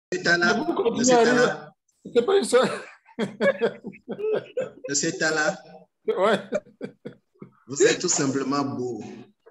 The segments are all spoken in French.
Monsieur Mais Tala, vous continuez Monsieur à Tala, rire. C'est pas une seule. Monsieur Tala, Ouais. vous êtes tout simplement beau.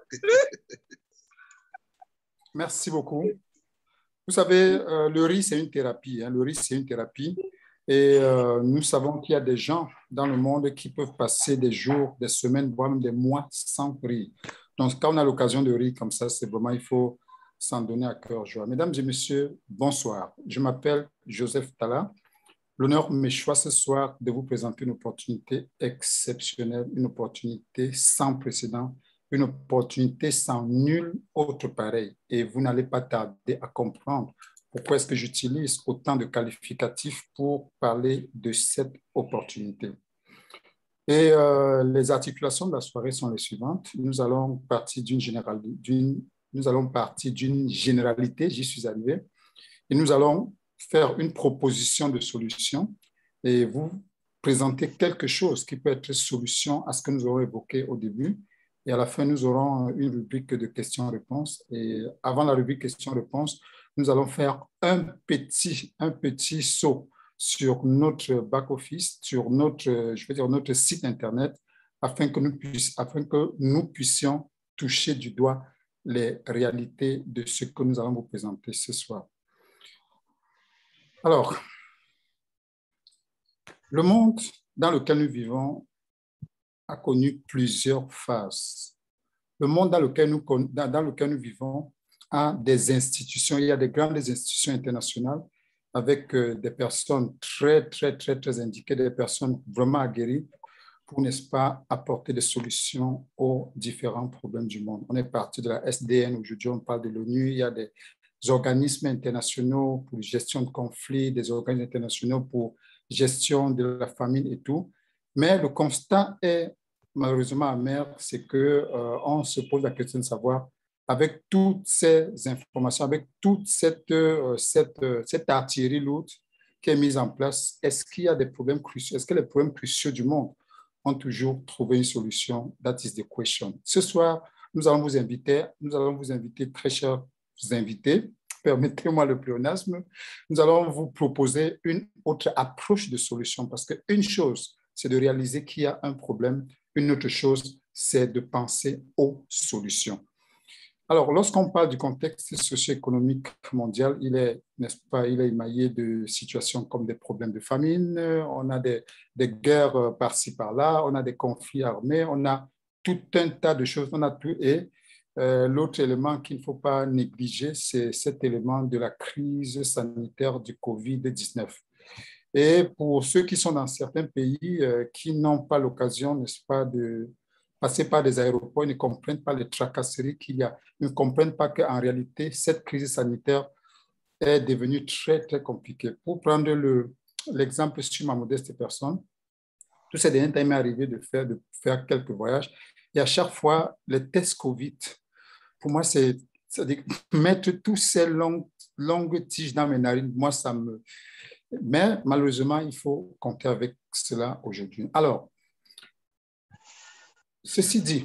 Merci beaucoup. Vous savez, le riz, c'est une thérapie. Hein. Le riz, c'est une thérapie. Et nous savons qu'il y a des gens dans le monde qui peuvent passer des jours, des semaines, voire même des mois sans rire. Donc, quand on a l'occasion de rire comme ça, c'est vraiment, il faut s'en donner à cœur joie. Mesdames et messieurs, bonsoir. Je m'appelle Joseph Tala. L'honneur me choisit ce soir de vous présenter une opportunité exceptionnelle, une opportunité sans précédent, une opportunité sans nul autre pareil. Et vous n'allez pas tarder à comprendre pourquoi est-ce que j'utilise autant de qualificatifs pour parler de cette opportunité. Et les articulations de la soirée sont les suivantes. Nous allons partir d'une généralité, j'y suis arrivé, et nous allons faire une proposition de solution et vous présenter quelque chose qui peut être solution à ce que nous aurons évoqué au début. Et à la fin, nous aurons une rubrique de questions-réponses. Et avant la rubrique questions-réponses, nous allons faire un petit saut sur notre back-office, sur notre site Internet, afin que nous puissions toucher du doigt les réalités de ce que nous allons vous présenter ce soir. Alors, le monde dans lequel nous vivons a connu plusieurs phases. Le monde dans lequel nous vivons a des institutions, il y a des grandes institutions internationales avec des personnes très indiquées, des personnes vraiment aguerries pour, n'est-ce pas, apporter des solutions aux différents problèmes du monde. On est parti de la SDN, aujourd'hui on parle de l'ONU, il y a des organismes internationaux pour gestion de conflits, des organismes internationaux pour gestion de la famine et tout. Mais le constat est malheureusement amer, c'est qu'on se pose la question de savoir, avec toutes ces informations, avec toute cette artillerie lourde qui est mise en place, est-ce qu'il y a des problèmes cruciaux? Est-ce que les problèmes cruciaux du monde ont toujours trouvé une solution? That is the question. Ce soir, nous allons vous inviter, très chers invités, permettez-moi le pléonasme, nous allons vous proposer une autre approche de solution parce qu'une chose, c'est de réaliser qu'il y a un problème. Une autre chose, c'est de penser aux solutions. Alors, lorsqu'on parle du contexte socio-économique mondial, il est, n'est-ce pas, il est émaillé de situations comme des problèmes de famine, on a des guerres par-ci, par-là, on a des conflits armés, on a tout un tas de choses, on a tout. Et l'autre élément qu'il ne faut pas négliger, c'est cet élément de la crise sanitaire du COVID-19. Et pour ceux qui sont dans certains pays qui n'ont pas l'occasion, n'est-ce pas, de passer par des aéroports, ils ne comprennent pas les tracasseries qu'il y a. Ils ne comprennent pas qu'en réalité, cette crise sanitaire est devenue très compliquée. Pour prendre l'exemple sur ma modeste personne, tous ces derniers temps, il m'est arrivé de faire quelques voyages. Et à chaque fois, les tests COVID, pour moi, c'est mettre tous ces longues tiges dans mes narines. Moi, ça me... Mais malheureusement, il faut compter avec cela aujourd'hui. Alors, ceci dit,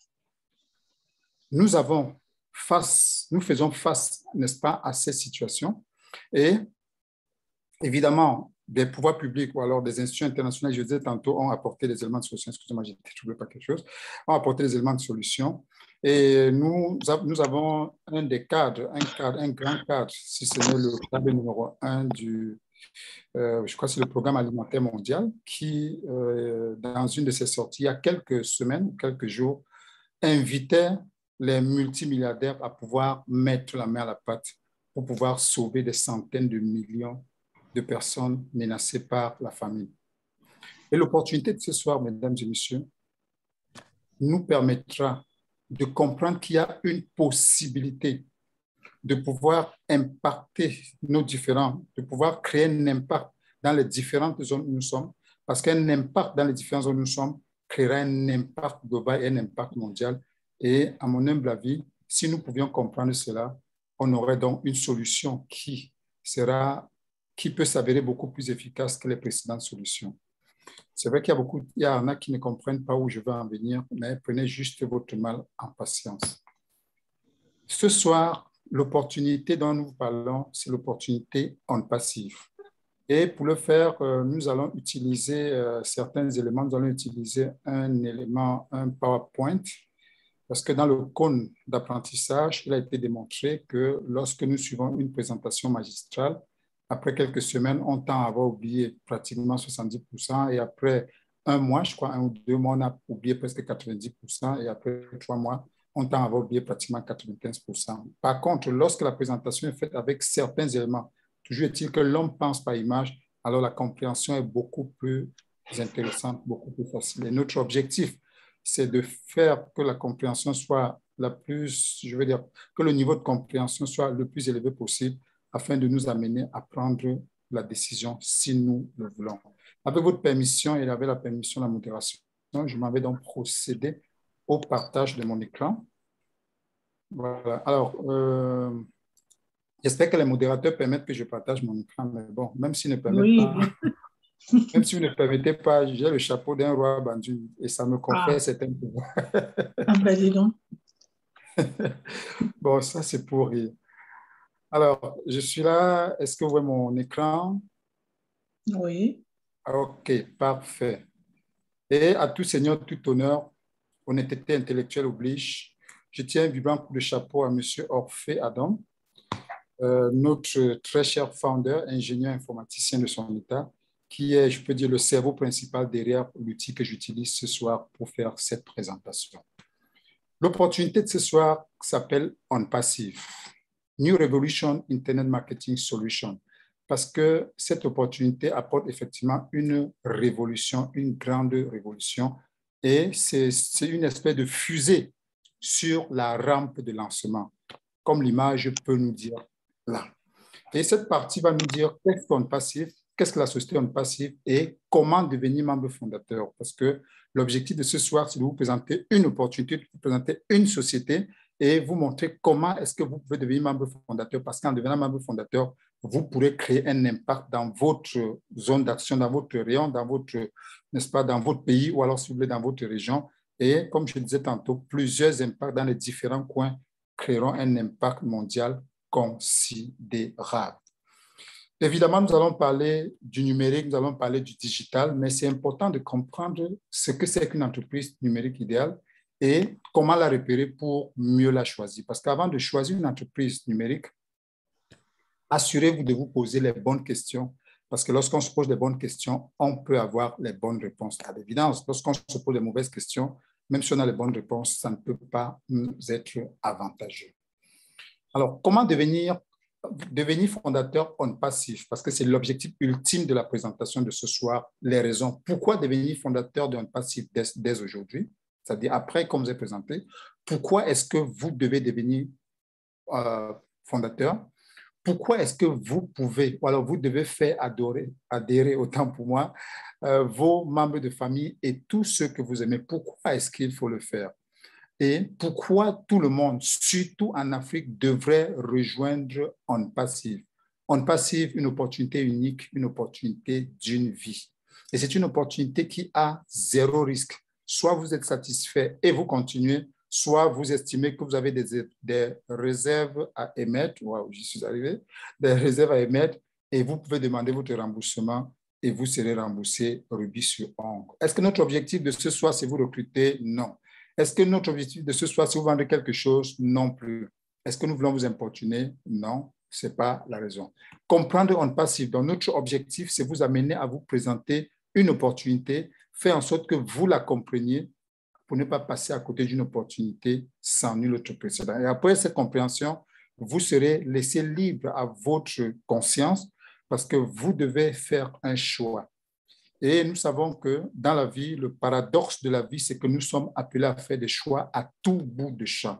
nous faisons face, n'est-ce pas, à ces situations. Et évidemment, des pouvoirs publics ou alors des institutions internationales, je disais tantôt, ont apporté des éléments de solution. Excusez-moi, j'ai trouvé pas quelque chose. Ont apporté des éléments de solution. Et nous avons un grand cadre, si ce n'est le cadre numéro 1 je crois que c'est le Programme alimentaire mondial qui, dans une de ses sorties, il y a quelques semaines, quelques jours, invitait les multimilliardaires à pouvoir mettre la main à la pâte pour pouvoir sauver des centaines de millions de personnes menacées par la famine. Et l'opportunité de ce soir, mesdames et messieurs, nous permettra de comprendre qu'il y a une possibilité de pouvoir impacter de pouvoir créer un impact dans les différentes zones où nous sommes, parce qu'un impact dans les différentes zones où nous sommes créera un impact global et un impact mondial. Et à mon humble avis, si nous pouvions comprendre cela, on aurait donc une solution qui peut s'avérer beaucoup plus efficace que les précédentes solutions. C'est vrai qu'il y en a qui ne comprennent pas où je veux en venir, mais prenez juste votre mal en patience. Ce soir, l'opportunité dont nous parlons, c'est l'opportunité en passif. Et pour le faire, nous allons utiliser certains éléments. Nous allons utiliser un élément, un PowerPoint, parce que dans le cône d'apprentissage, il a été démontré que lorsque nous suivons une présentation magistrale, après quelques semaines, on tend à avoir oublié pratiquement 70%, et après un mois, je crois, 1 ou 2 mois, on a oublié presque 90%, et après 3 mois, on tend à avoir oublié pratiquement 95%. Par contre, lorsque la présentation est faite avec certains éléments, toujours est-il que l'homme pense par image, alors la compréhension est beaucoup plus intéressante, beaucoup plus facile. Et notre objectif, c'est de faire que la compréhension soit la plus, je veux dire, que le niveau de compréhension soit le plus élevé possible afin de nous amener à prendre la décision si nous le voulons. Avec votre permission et avec la permission de la modération, je m'en vais donc procéder au partage de mon écran. Voilà. Alors, j'espère que les modérateurs permettent que je partage mon écran, mais bon, même s'ils ne permettent pas, même si vous ne permettez pas, j'ai le chapeau d'un roi bandu et ça me confère certains pouvoirs. Ah ben dis donc. Bon, ça c'est pour rire. Alors, je suis là. Est-ce que vous voyez mon écran? Oui. OK, parfait. Et à tout seigneur, tout honneur, honnêteté intellectuelle oblige, je tiens un vibrant coup de chapeau à M. Orphée Adam, notre très cher founder, ingénieur informaticien de son état, qui est, je peux dire, le cerveau principal derrière l'outil que j'utilise ce soir pour faire cette présentation. L'opportunité de ce soir s'appelle On Passive, New Revolution Internet Marketing Solution, parce que cette opportunité apporte effectivement une révolution, une grande révolution, et c'est une espèce de fusée sur la rampe de lancement, comme l'image peut nous dire là. Et cette partie va nous dire qu'est-ce qu'on passif, qu'est-ce que la société on passif et comment devenir membre fondateur. Parce que l'objectif de ce soir, c'est de vous présenter une opportunité, de vous présenter une société et vous montrer comment est-ce que vous pouvez devenir membre fondateur. Parce qu'en devenant membre fondateur, vous pourrez créer un impact dans votre zone d'action, dans votre rayon, dans votre, n'est-ce pas, dans votre pays ou alors si vous voulez dans votre région. Et comme je disais tantôt, plusieurs impacts dans les différents coins créeront un impact mondial considérable. Évidemment, nous allons parler du numérique, nous allons parler du digital, mais c'est important de comprendre ce que c'est qu'une entreprise numérique idéale et comment la repérer pour mieux la choisir. Parce qu'avant de choisir une entreprise numérique, assurez-vous de vous poser les bonnes questions. Parce que lorsqu'on se pose les bonnes questions, on peut avoir les bonnes réponses. À l'évidence, lorsqu'on se pose les mauvaises questions, même si on a les bonnes réponses, ça ne peut pas nous être avantageux. Alors, comment devenir fondateur on passif? Parce que c'est l'objectif ultime de la présentation de ce soir, les raisons. Pourquoi devenir fondateur d'un passif dès aujourd'hui? C'est-à-dire après, comme je vous ai présenté, pourquoi est-ce que vous devez devenir fondateur? Pourquoi est-ce que vous pouvez, ou alors vous devez faire adhérer autant pour moi, vos membres de famille et tous ceux que vous aimez? Pourquoi est-ce qu'il faut le faire? Et pourquoi tout le monde, surtout en Afrique, devrait rejoindre On Passive? On Passive, une opportunité unique, une opportunité d'une vie. Et c'est une opportunité qui a zéro risque. Soit vous êtes satisfait et vous continuez, soit vous estimez que vous avez des réserves à émettre, waouh, j'y suis arrivé, des réserves à émettre, et vous pouvez demander votre remboursement et vous serez remboursé rubis sur ongle. Est-ce que notre objectif de ce soir, c'est vous recruter? Non. Est-ce que notre objectif de ce soir, c'est vous vendre quelque chose? Non plus. Est-ce que nous voulons vous importuner? Non, ce n'est pas la raison. Comprendre On Passive. Donc, notre objectif, c'est vous amener à vous présenter une opportunité, faire en sorte que vous la compreniez pour ne pas passer à côté d'une opportunité sans nul autre précédent. Et après cette compréhension, vous serez laissé libre à votre conscience parce que vous devez faire un choix. Et nous savons que dans la vie, le paradoxe de la vie, c'est que nous sommes appelés à faire des choix à tout bout de champ.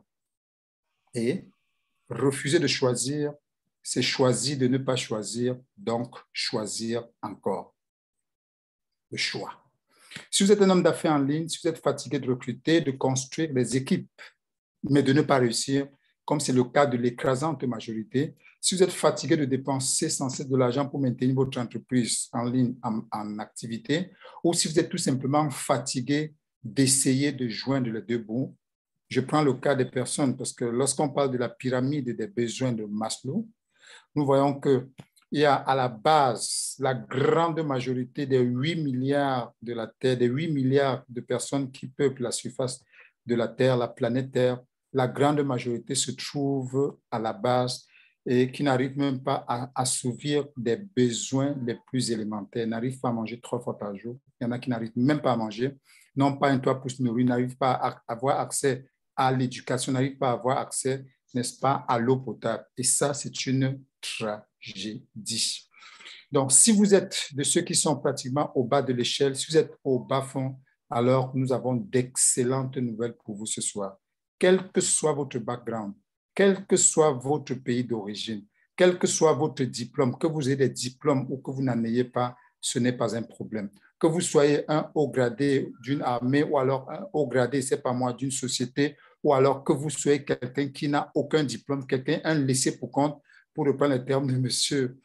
Et refuser de choisir, c'est choisir de ne pas choisir, donc choisir encore. Le choix. Si vous êtes un homme d'affaires en ligne, si vous êtes fatigué de recruter, de construire des équipes, mais de ne pas réussir, comme c'est le cas de l'écrasante majorité, si vous êtes fatigué de dépenser sans cesse de l'argent pour maintenir votre entreprise en ligne, en activité, ou si vous êtes tout simplement fatigué d'essayer de joindre les deux bouts, Je prends le cas des personnes parce que lorsqu'on parle de la pyramide des besoins de Maslow, nous voyons qu'il y a à la base la grande majorité des 8 milliards de la Terre, des 8 milliards de personnes qui peuplent la surface de la Terre, la planète Terre. La grande majorité se trouve à la base et qui n'arrivent même pas à assouvir des besoins les plus élémentaires, n'arrivent pas à manger 3 fois par jour. Il y en a qui n'arrivent même pas à manger, n'ont pas un toit pour se nourrir, n'arrivent pas à avoir accès à l'éducation, n'arrivent pas à avoir accès, n'est-ce pas, à l'eau potable. Et ça, c'est une tragédie. Donc, si vous êtes de ceux qui sont pratiquement au bas de l'échelle, si vous êtes au bas fond, alors nous avons d'excellentes nouvelles pour vous ce soir. Quel que soit votre background, quel que soit votre pays d'origine, quel que soit votre diplôme, que vous ayez des diplômes ou que vous n'en ayez pas, ce n'est pas un problème. Que vous soyez un haut gradé d'une armée ou alors un haut gradé, c'est pas moi, d'une société, ou alors que vous soyez quelqu'un qui n'a aucun diplôme, quelqu'un, un laissé pour compte, pour reprendre le terme de monsieur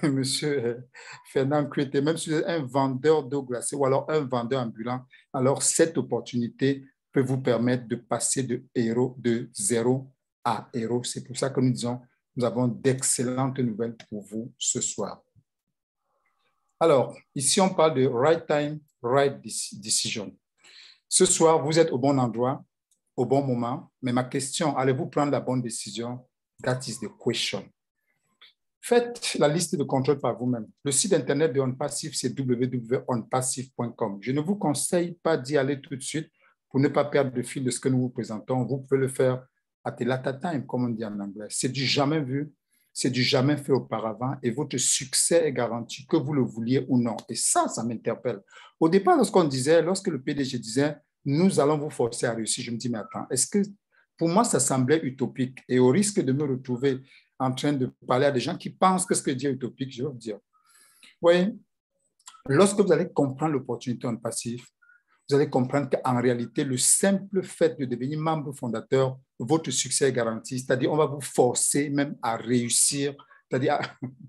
Fernand Crété, même si vous êtes un vendeur d'eau glacée ou alors un vendeur ambulant, alors cette opportunité peut vous permettre de passer de zéro à héros. C'est pour ça que nous disons, nous avons d'excellentes nouvelles pour vous ce soir. Alors, ici, on parle de right time, right decision. Ce soir, vous êtes au bon endroit, au bon moment, mais ma question, allez-vous prendre la bonne décision? That is the question. Faites la liste de contrôle par vous-même. Le site internet de OnPassive, c'est www.onpassive.com. Je ne vous conseille pas d'y aller tout de suite pour ne pas perdre le fil de ce que nous vous présentons. Vous pouvez le faire at a later time, comme on dit en anglais. C'est du jamais vu, c'est du jamais fait auparavant et votre succès est garanti, que vous le vouliez ou non. Et ça m'interpelle. Au départ, lorsque le PDG disait, nous allons vous forcer à réussir, je me dis, mais attends, est-ce que pour moi, ça semblait utopique et au risque de me retrouver en train de parler à des gens qui pensent que ce que je dis est utopique, je vais vous dire. Vous voyez, lorsque vous allez comprendre l'opportunité en passif, vous allez comprendre qu'en réalité, le simple fait de devenir membre fondateur, votre succès est garanti. C'est-à-dire, on va vous forcer même à réussir. C'est-à-dire,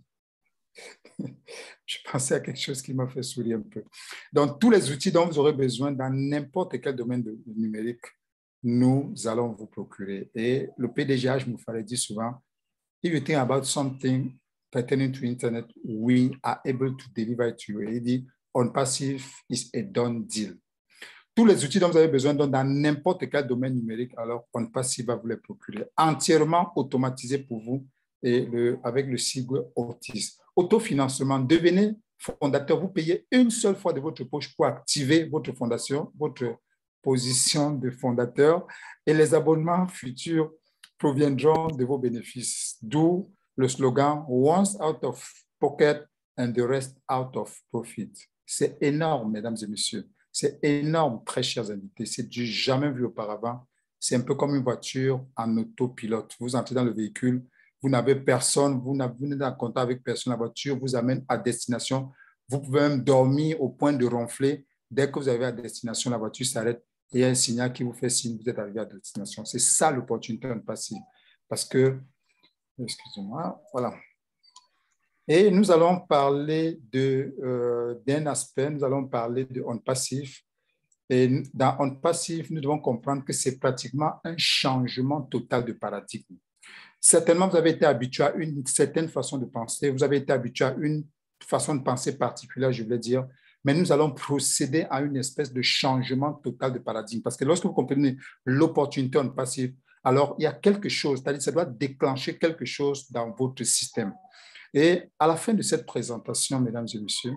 je pensais à quelque chose qui m'a fait sourire un peu. Donc, tous les outils dont vous aurez besoin dans n'importe quel domaine de numérique, nous allons vous procurer. Et le PDG, je me fallait dire souvent, if you think about something pertaining to internet, we are able to deliver it to you. Et il dit, OnPassive is a done deal. Tous les outils dont vous avez besoin dans n'importe quel domaine numérique, alors OnPassive va vous les procurer. Entièrement automatisé pour vous et avec le sigle Otis. Autofinancement, devenez fondateur. Vous payez une seule fois de votre poche pour activer votre fondation, votre position de fondateur et les abonnements futurs proviendront de vos bénéfices. D'où le slogan « Once out of pocket and the rest out of profit ». C'est énorme, mesdames et messieurs. C'est énorme, très chers invités. C'est du jamais vu auparavant. C'est un peu comme une voiture en autopilote. Vous entrez dans le véhicule, vous n'avez personne, vous n'êtes en contact avec personne. La voiture vous amène à destination. Vous pouvez même dormir au point de ronfler. Dès que vous arrivez à destination, la voiture s'arrête. Et il y a un signal qui vous fait signe que vous êtes arrivé à destination. C'est ça l'opportunité de passer. Parce que, excusez-moi, voilà. Et nous allons parler d'un aspect, nous allons parler de OnPassive. Et dans OnPassive, nous devons comprendre que c'est pratiquement un changement total de paradigme. Certainement, vous avez été habitué à une certaine façon de penser, vous avez été habitué à une façon de penser particulière, je voulais dire, mais nous allons procéder à une espèce de changement total de paradigme. Parce que lorsque vous comprenez l'opportunité OnPassive, alors il y a quelque chose, c'est-à-dire que ça doit déclencher quelque chose dans votre système. Et à la fin de cette présentation, mesdames et messieurs,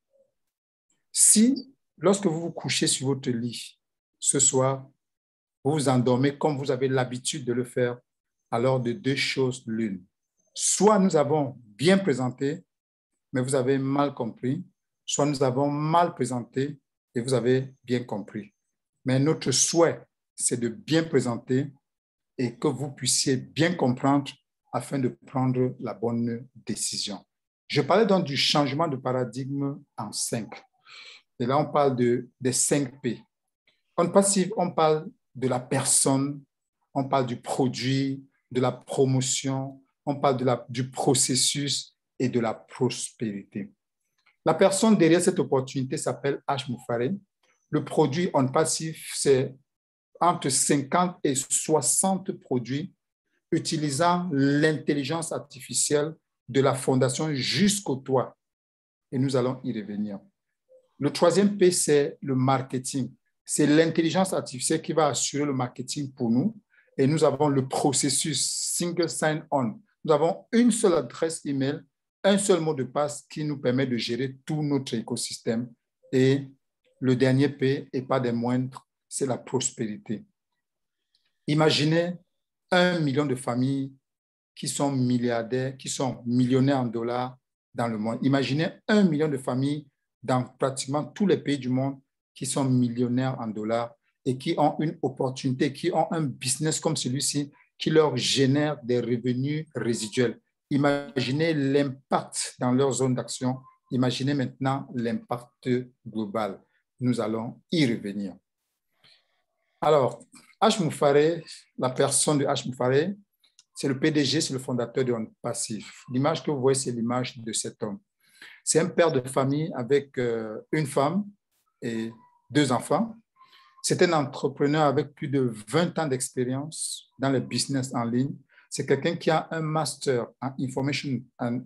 si lorsque vous vous couchez sur votre lit ce soir, vous vous endormez comme vous avez l'habitude de le faire, alors de deux choses l'une. Soit nous avons bien présenté, mais vous avez mal compris, soit nous avons mal présenté et vous avez bien compris. Mais notre souhait, c'est de bien présenter et que vous puissiez bien comprendre afin de prendre la bonne décision. Je parlais donc du changement de paradigme en 5. Et là, on parle des 5 P. OnPassive, on parle de la personne, on parle du produit, de la promotion, on parle du processus et de la prospérité. La personne derrière cette opportunité s'appelle Ash Moufaré. Le produit OnPassive, c'est entre 50 et 60 produits utilisant l'intelligence artificielle de la fondation jusqu'au toit. Et nous allons y revenir. Le troisième P, c'est le marketing. C'est l'intelligence artificielle qui va assurer le marketing pour nous. Et nous avons le processus single sign-on. Nous avons une seule adresse email, un seul mot de passe qui nous permet de gérer tout notre écosystème. Et le dernier P, et pas des moindres, c'est la prospérité. Imaginez 1 million de familles qui sont milliardaires, qui sont millionnaires en dollars dans le monde. Imaginez 1 million de familles dans pratiquement tous les pays du monde qui sont millionnaires en dollars et qui ont une opportunité, qui ont un business comme celui-ci qui leur génère des revenus résiduels. Imaginez l'impact dans leur zone d'action. Imaginez maintenant l'impact global. Nous allons y revenir. Alors, H. Moufaré, la personne de H. Moufaré, c'est le PDG, c'est le fondateur de OnePassif. L'image que vous voyez, c'est l'image de cet homme. C'est un père de famille avec une femme et 2 enfants. C'est un entrepreneur avec plus de 20 ans d'expérience dans le business en ligne. C'est quelqu'un qui a un master en information, en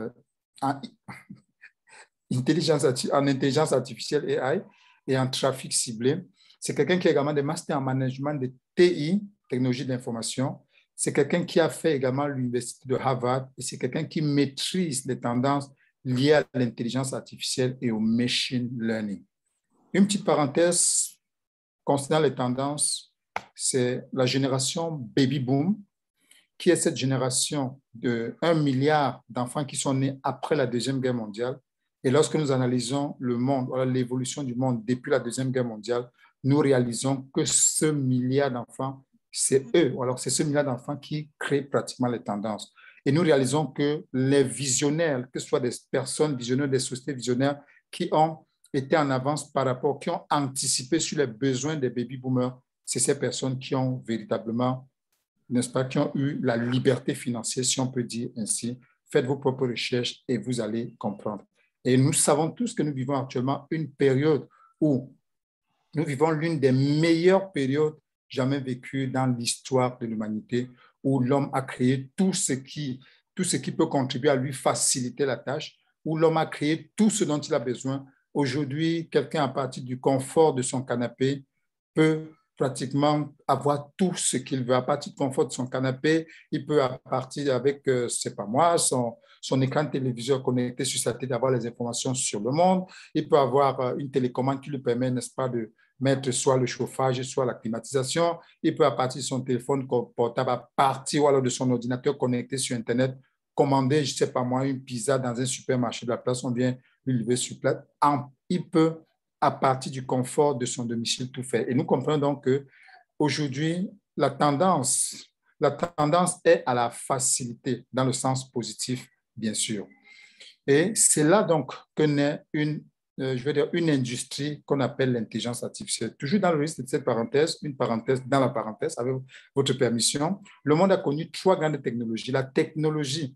intelligence artificielle AI et en trafic ciblé. C'est quelqu'un qui a également des masters en management de TI, technologie d'information. C'est quelqu'un qui a fait également l'université de Harvard et c'est quelqu'un qui maîtrise les tendances liées à l'intelligence artificielle et au machine learning. Une petite parenthèse concernant les tendances, c'est la génération baby boom, qui est cette génération de 1 milliard d'enfants qui sont nés après la Deuxième Guerre mondiale. Et lorsque nous analysons le monde, l'évolution du monde depuis la Deuxième Guerre mondiale, nous réalisons que ce milliard d'enfants, c'est eux. Alors, c'est ce milliard d'enfants qui créent pratiquement les tendances. Et nous réalisons que les visionnaires, que ce soit des personnes visionnaires, des sociétés visionnaires qui ont été en avance par rapport, qui ont anticipé sur les besoins des baby boomers, c'est ces personnes qui ont véritablement, n'est-ce pas, qui ont eu la liberté financière, si on peut dire ainsi. Faites vos propres recherches et vous allez comprendre. Et nous savons tous que nous vivons actuellement une période où nous vivons l'une des meilleures périodes jamais vécues dans l'histoire de l'humanité, où l'homme a créé tout ce qui peut contribuer à lui faciliter la tâche, où l'homme a créé tout ce dont il a besoin. Aujourd'hui, quelqu'un à partir du confort de son canapé peut pratiquement avoir tout ce qu'il veut. À partir du confort de son canapé, il peut, à partir avec, c'est pas moi, son écran de téléviseur connecté sur sa tête, avoir les informations sur le monde. Il peut avoir une télécommande qui lui permet, n'est-ce pas, de mettre soit le chauffage, soit la climatisation. Il peut, à partir de son téléphone portable, à partir ou alors de son ordinateur connecté sur Internet, commander, je ne sais pas moi, une pizza dans un supermarché de la place, on vient lui livrer sur place. Il peut, à partir du confort de son domicile, tout faire. Et nous comprenons donc qu'aujourd'hui, la tendance est à la facilité, dans le sens positif, bien sûr. Et c'est là donc que naît une industrie qu'on appelle l'intelligence artificielle. Toujours dans le risque de cette parenthèse, une parenthèse dans la parenthèse, avec votre permission, le monde a connu 3 grandes technologies. La technologie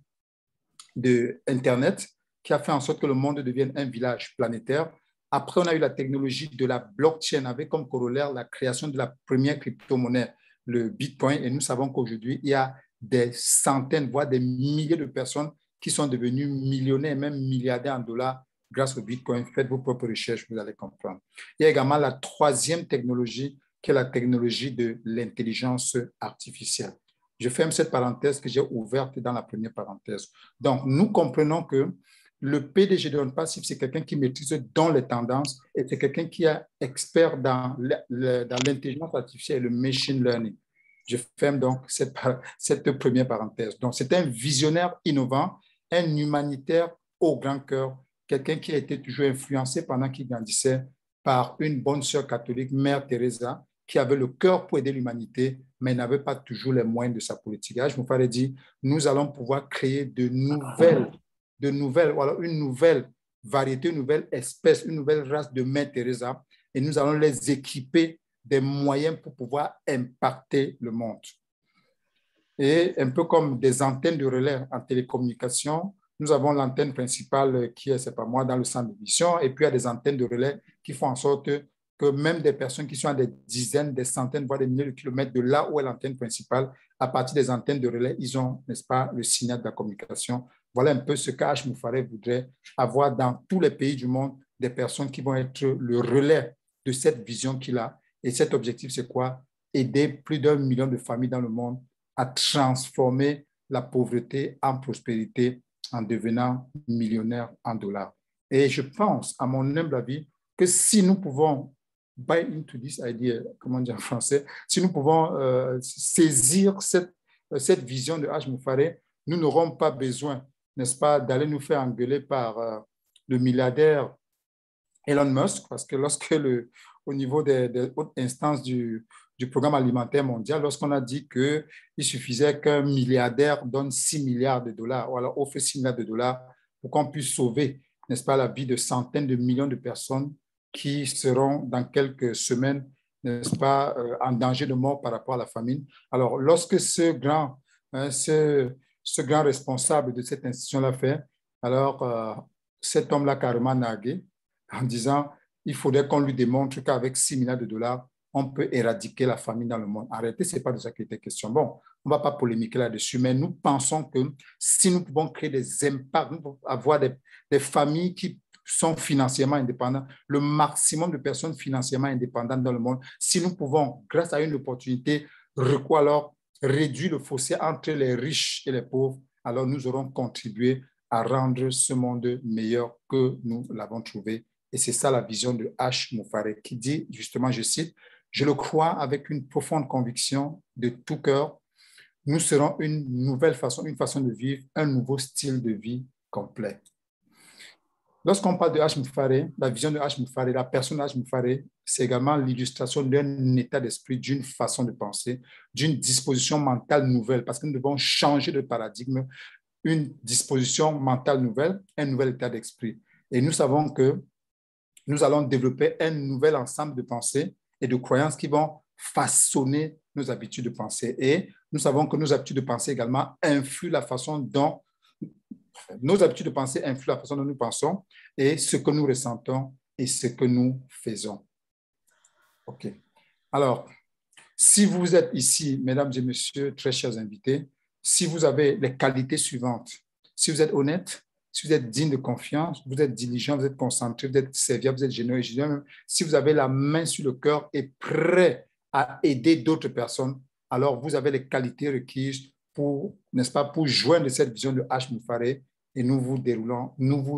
de Internet, qui a fait en sorte que le monde devienne un village planétaire. Après, on a eu la technologie de la blockchain avec comme corollaire la création de la première crypto-monnaie, le Bitcoin. Et nous savons qu'aujourd'hui, il y a des centaines, voire des milliers de personnes qui sont devenues millionnaires, même milliardaires en dollars grâce au Bitcoin. Faites vos propres recherches, vous allez comprendre. Il y a également la 3e technologie, qui est la technologie de l'intelligence artificielle. Je ferme cette parenthèse que j'ai ouverte dans la première parenthèse. Donc, nous comprenons que le PDG de OnePassif, c'est quelqu'un qui maîtrise dans les tendances et c'est quelqu'un qui est expert dans l'intelligence artificielle et le machine learning. Je ferme donc cette première parenthèse. Donc, c'est un visionnaire innovant, un humanitaire au grand cœur, quelqu'un qui a été toujours influencé pendant qu'il grandissait par une bonne sœur catholique, Mère Teresa, qui avait le cœur pour aider l'humanité, mais n'avait pas toujours les moyens de sa politique. Je me ferais dire, nous allons pouvoir créer une nouvelle variété, une nouvelle espèce, une nouvelle race de Mère Teresa, et nous allons les équiper des moyens pour pouvoir impacter le monde. Et un peu comme des antennes de relais en télécommunication, nous avons l'antenne principale qui est, c'est pas moi, dans le centre d'émission, et puis il y a des antennes de relais qui font en sorte que même des personnes qui sont à des dizaines, des centaines, voire des milliers de kilomètres de là où est l'antenne principale, à partir des antennes de relais, ils ont, n'est-ce pas, le signal de la communication. Voilà un peu ce qu'H. Moufaré voudrait avoir dans tous les pays du monde, des personnes qui vont être le relais de cette vision qu'il a. Et cet objectif, c'est quoi? Aider plus d'1 million de familles dans le monde à transformer la pauvreté en prospérité en devenant millionnaire en dollars. Et je pense, à mon humble avis, que si nous pouvons buy into this idea, comment dire en français, si nous pouvons saisir cette vision de H. Moufaré, nous n'aurons pas besoin, n'est-ce pas, d'aller nous faire engueuler par le milliardaire Elon Musk, parce que lorsque au niveau des hautes instances du programme alimentaire mondial, lorsqu'on a dit qu'il suffisait qu'un milliardaire donne 6 milliards de dollars, ou alors offre 6 milliards de dollars pour qu'on puisse sauver, n'est-ce pas, la vie de centaines de millions de personnes qui seront dans quelques semaines, n'est-ce pas, en danger de mort par rapport à la famine. Alors, lorsque ce grand responsable de cette institution l'a fait, alors cet homme l'a carrément nargué en disant il faudrait qu'on lui démontre qu'avec 6 milliards de dollars, on peut éradiquer la famine dans le monde. En réalité, ce n'est pas de ça qu'il était question. Bon, on ne va pas polémiquer là-dessus, mais nous pensons que si nous pouvons créer des impacts, nous pouvons avoir des familles qui sont financièrement indépendants, le maximum de personnes financièrement indépendantes dans le monde, si nous pouvons, grâce à une opportunité, alors réduire le fossé entre les riches et les pauvres, alors nous aurons contribué à rendre ce monde meilleur que nous l'avons trouvé. Et c'est ça la vision de H. Moufaré qui dit, justement, je cite, « Je le crois avec une profonde conviction de tout cœur, nous serons une nouvelle façon, une façon de vivre, un nouveau style de vie complet. » Lorsqu'on parle de H. Moufaré, la vision de H. Moufaré, la personne de H. Moufaré, c'est également l'illustration d'un état d'esprit, d'une façon de penser, d'une disposition mentale nouvelle, parce que nous devons changer de paradigme, une disposition mentale nouvelle, un nouvel état d'esprit. Et nous savons que nous allons développer un nouvel ensemble de pensées et de croyances qui vont façonner nos habitudes de pensée. Et nous savons que nos habitudes de pensée également influent la façon dont nos habitudes de pensée influent la façon dont nous pensons et ce que nous ressentons et ce que nous faisons. OK. Alors, si vous êtes ici, mesdames et messieurs, très chers invités, si vous avez les qualités suivantes, si vous êtes honnête, si vous êtes digne de confiance, vous êtes diligent, vous êtes concentré, vous êtes serviable, vous êtes généreux, si vous avez la main sur le cœur et prêt à aider d'autres personnes, alors vous avez les qualités requises pour, n'est-ce pas, pour joindre cette vision de H. Moufaré et nous vous déroulerons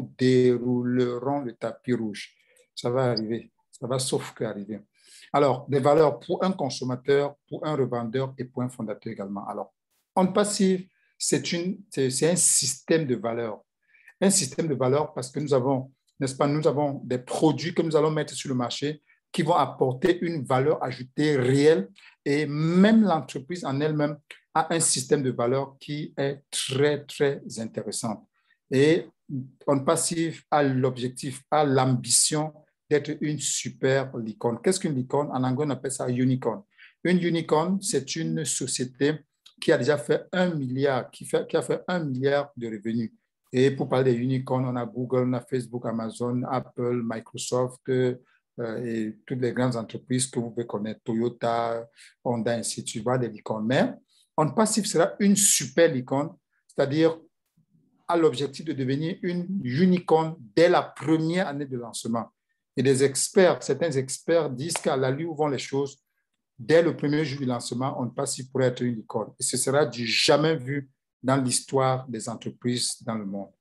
le tapis rouge. Ça va arriver, ça va sauf qu'arriver. Alors, des valeurs pour un consommateur, pour un revendeur et pour un fondateur également. Alors, On Passive, c'est un système de valeurs. Un système de valeurs parce que nous avons, n'est-ce pas, nous avons des produits que nous allons mettre sur le marché qui vont apporter une valeur ajoutée réelle et même l'entreprise en elle-même a un système de valeurs qui est très, très intéressant. Et On Passive a l'objectif, a l'ambition d'être une super licorne. Qu'est-ce qu'une licorne? En anglais, on appelle ça unicorn. Une unicorn, c'est une société qui a déjà fait 1 milliard, qui a fait 1 milliard de revenus. Et pour parler des unicorns, on a Google, on a Facebook, Amazon, Apple, Microsoft et toutes les grandes entreprises que vous pouvez connaître, Toyota, Honda, ainsi de suite, des licornes. Mais On Passive sera une super licorne, c'est-à-dire a l'objectif de devenir une unicorn dès la première année de lancement. Et des experts, certains experts disent qu'à l'allure où vont les choses, dès le premier jour du lancement, On Passive pourrait être une licorne. Et ce sera du jamais vu dans l'histoire des entreprises dans le monde.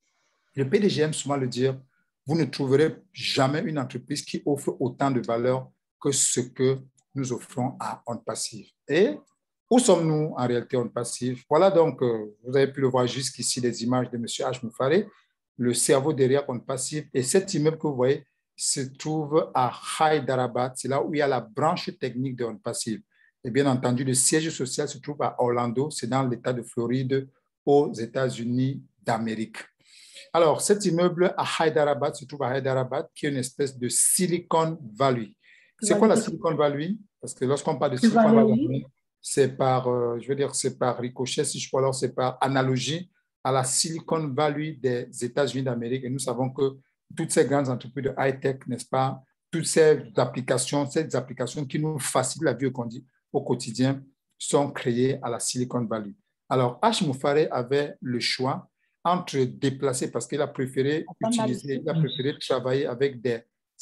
Le PDG aime souvent le dire, vous ne trouverez jamais une entreprise qui offre autant de valeur que ce que nous offrons à On Passive. Et où sommes-nous en réalité On Passive? Voilà donc, vous avez pu le voir jusqu'ici, les images de M. H. Moufaré, le cerveau derrière On Passive. Et cet immeuble que vous voyez se trouve à Hyderabad, c'est là où il y a la branche technique de On Passive. Et bien entendu, le siège social se trouve à Orlando, c'est dans l'État de Floride, aux États-Unis d'Amérique. Alors, cet immeuble à Hyderabad se trouve à Hyderabad, qui est une espèce de Silicon Valley. C'est quoi la Silicon Valley? Parce que lorsqu'on parle de Silicon Valley, c'est par, je veux dire, c'est par ricochet, si je peux, alors c'est par analogie à la Silicon Valley des États-Unis d'Amérique. Et nous savons que toutes ces grandes entreprises de high-tech, n'est-ce pas, toutes ces applications qui nous facilitent la vie au quotidien sont créées à la Silicon Valley. Alors, H. Moufaré avait le choix entre déplacer, parce qu'il a préféré travailler avec des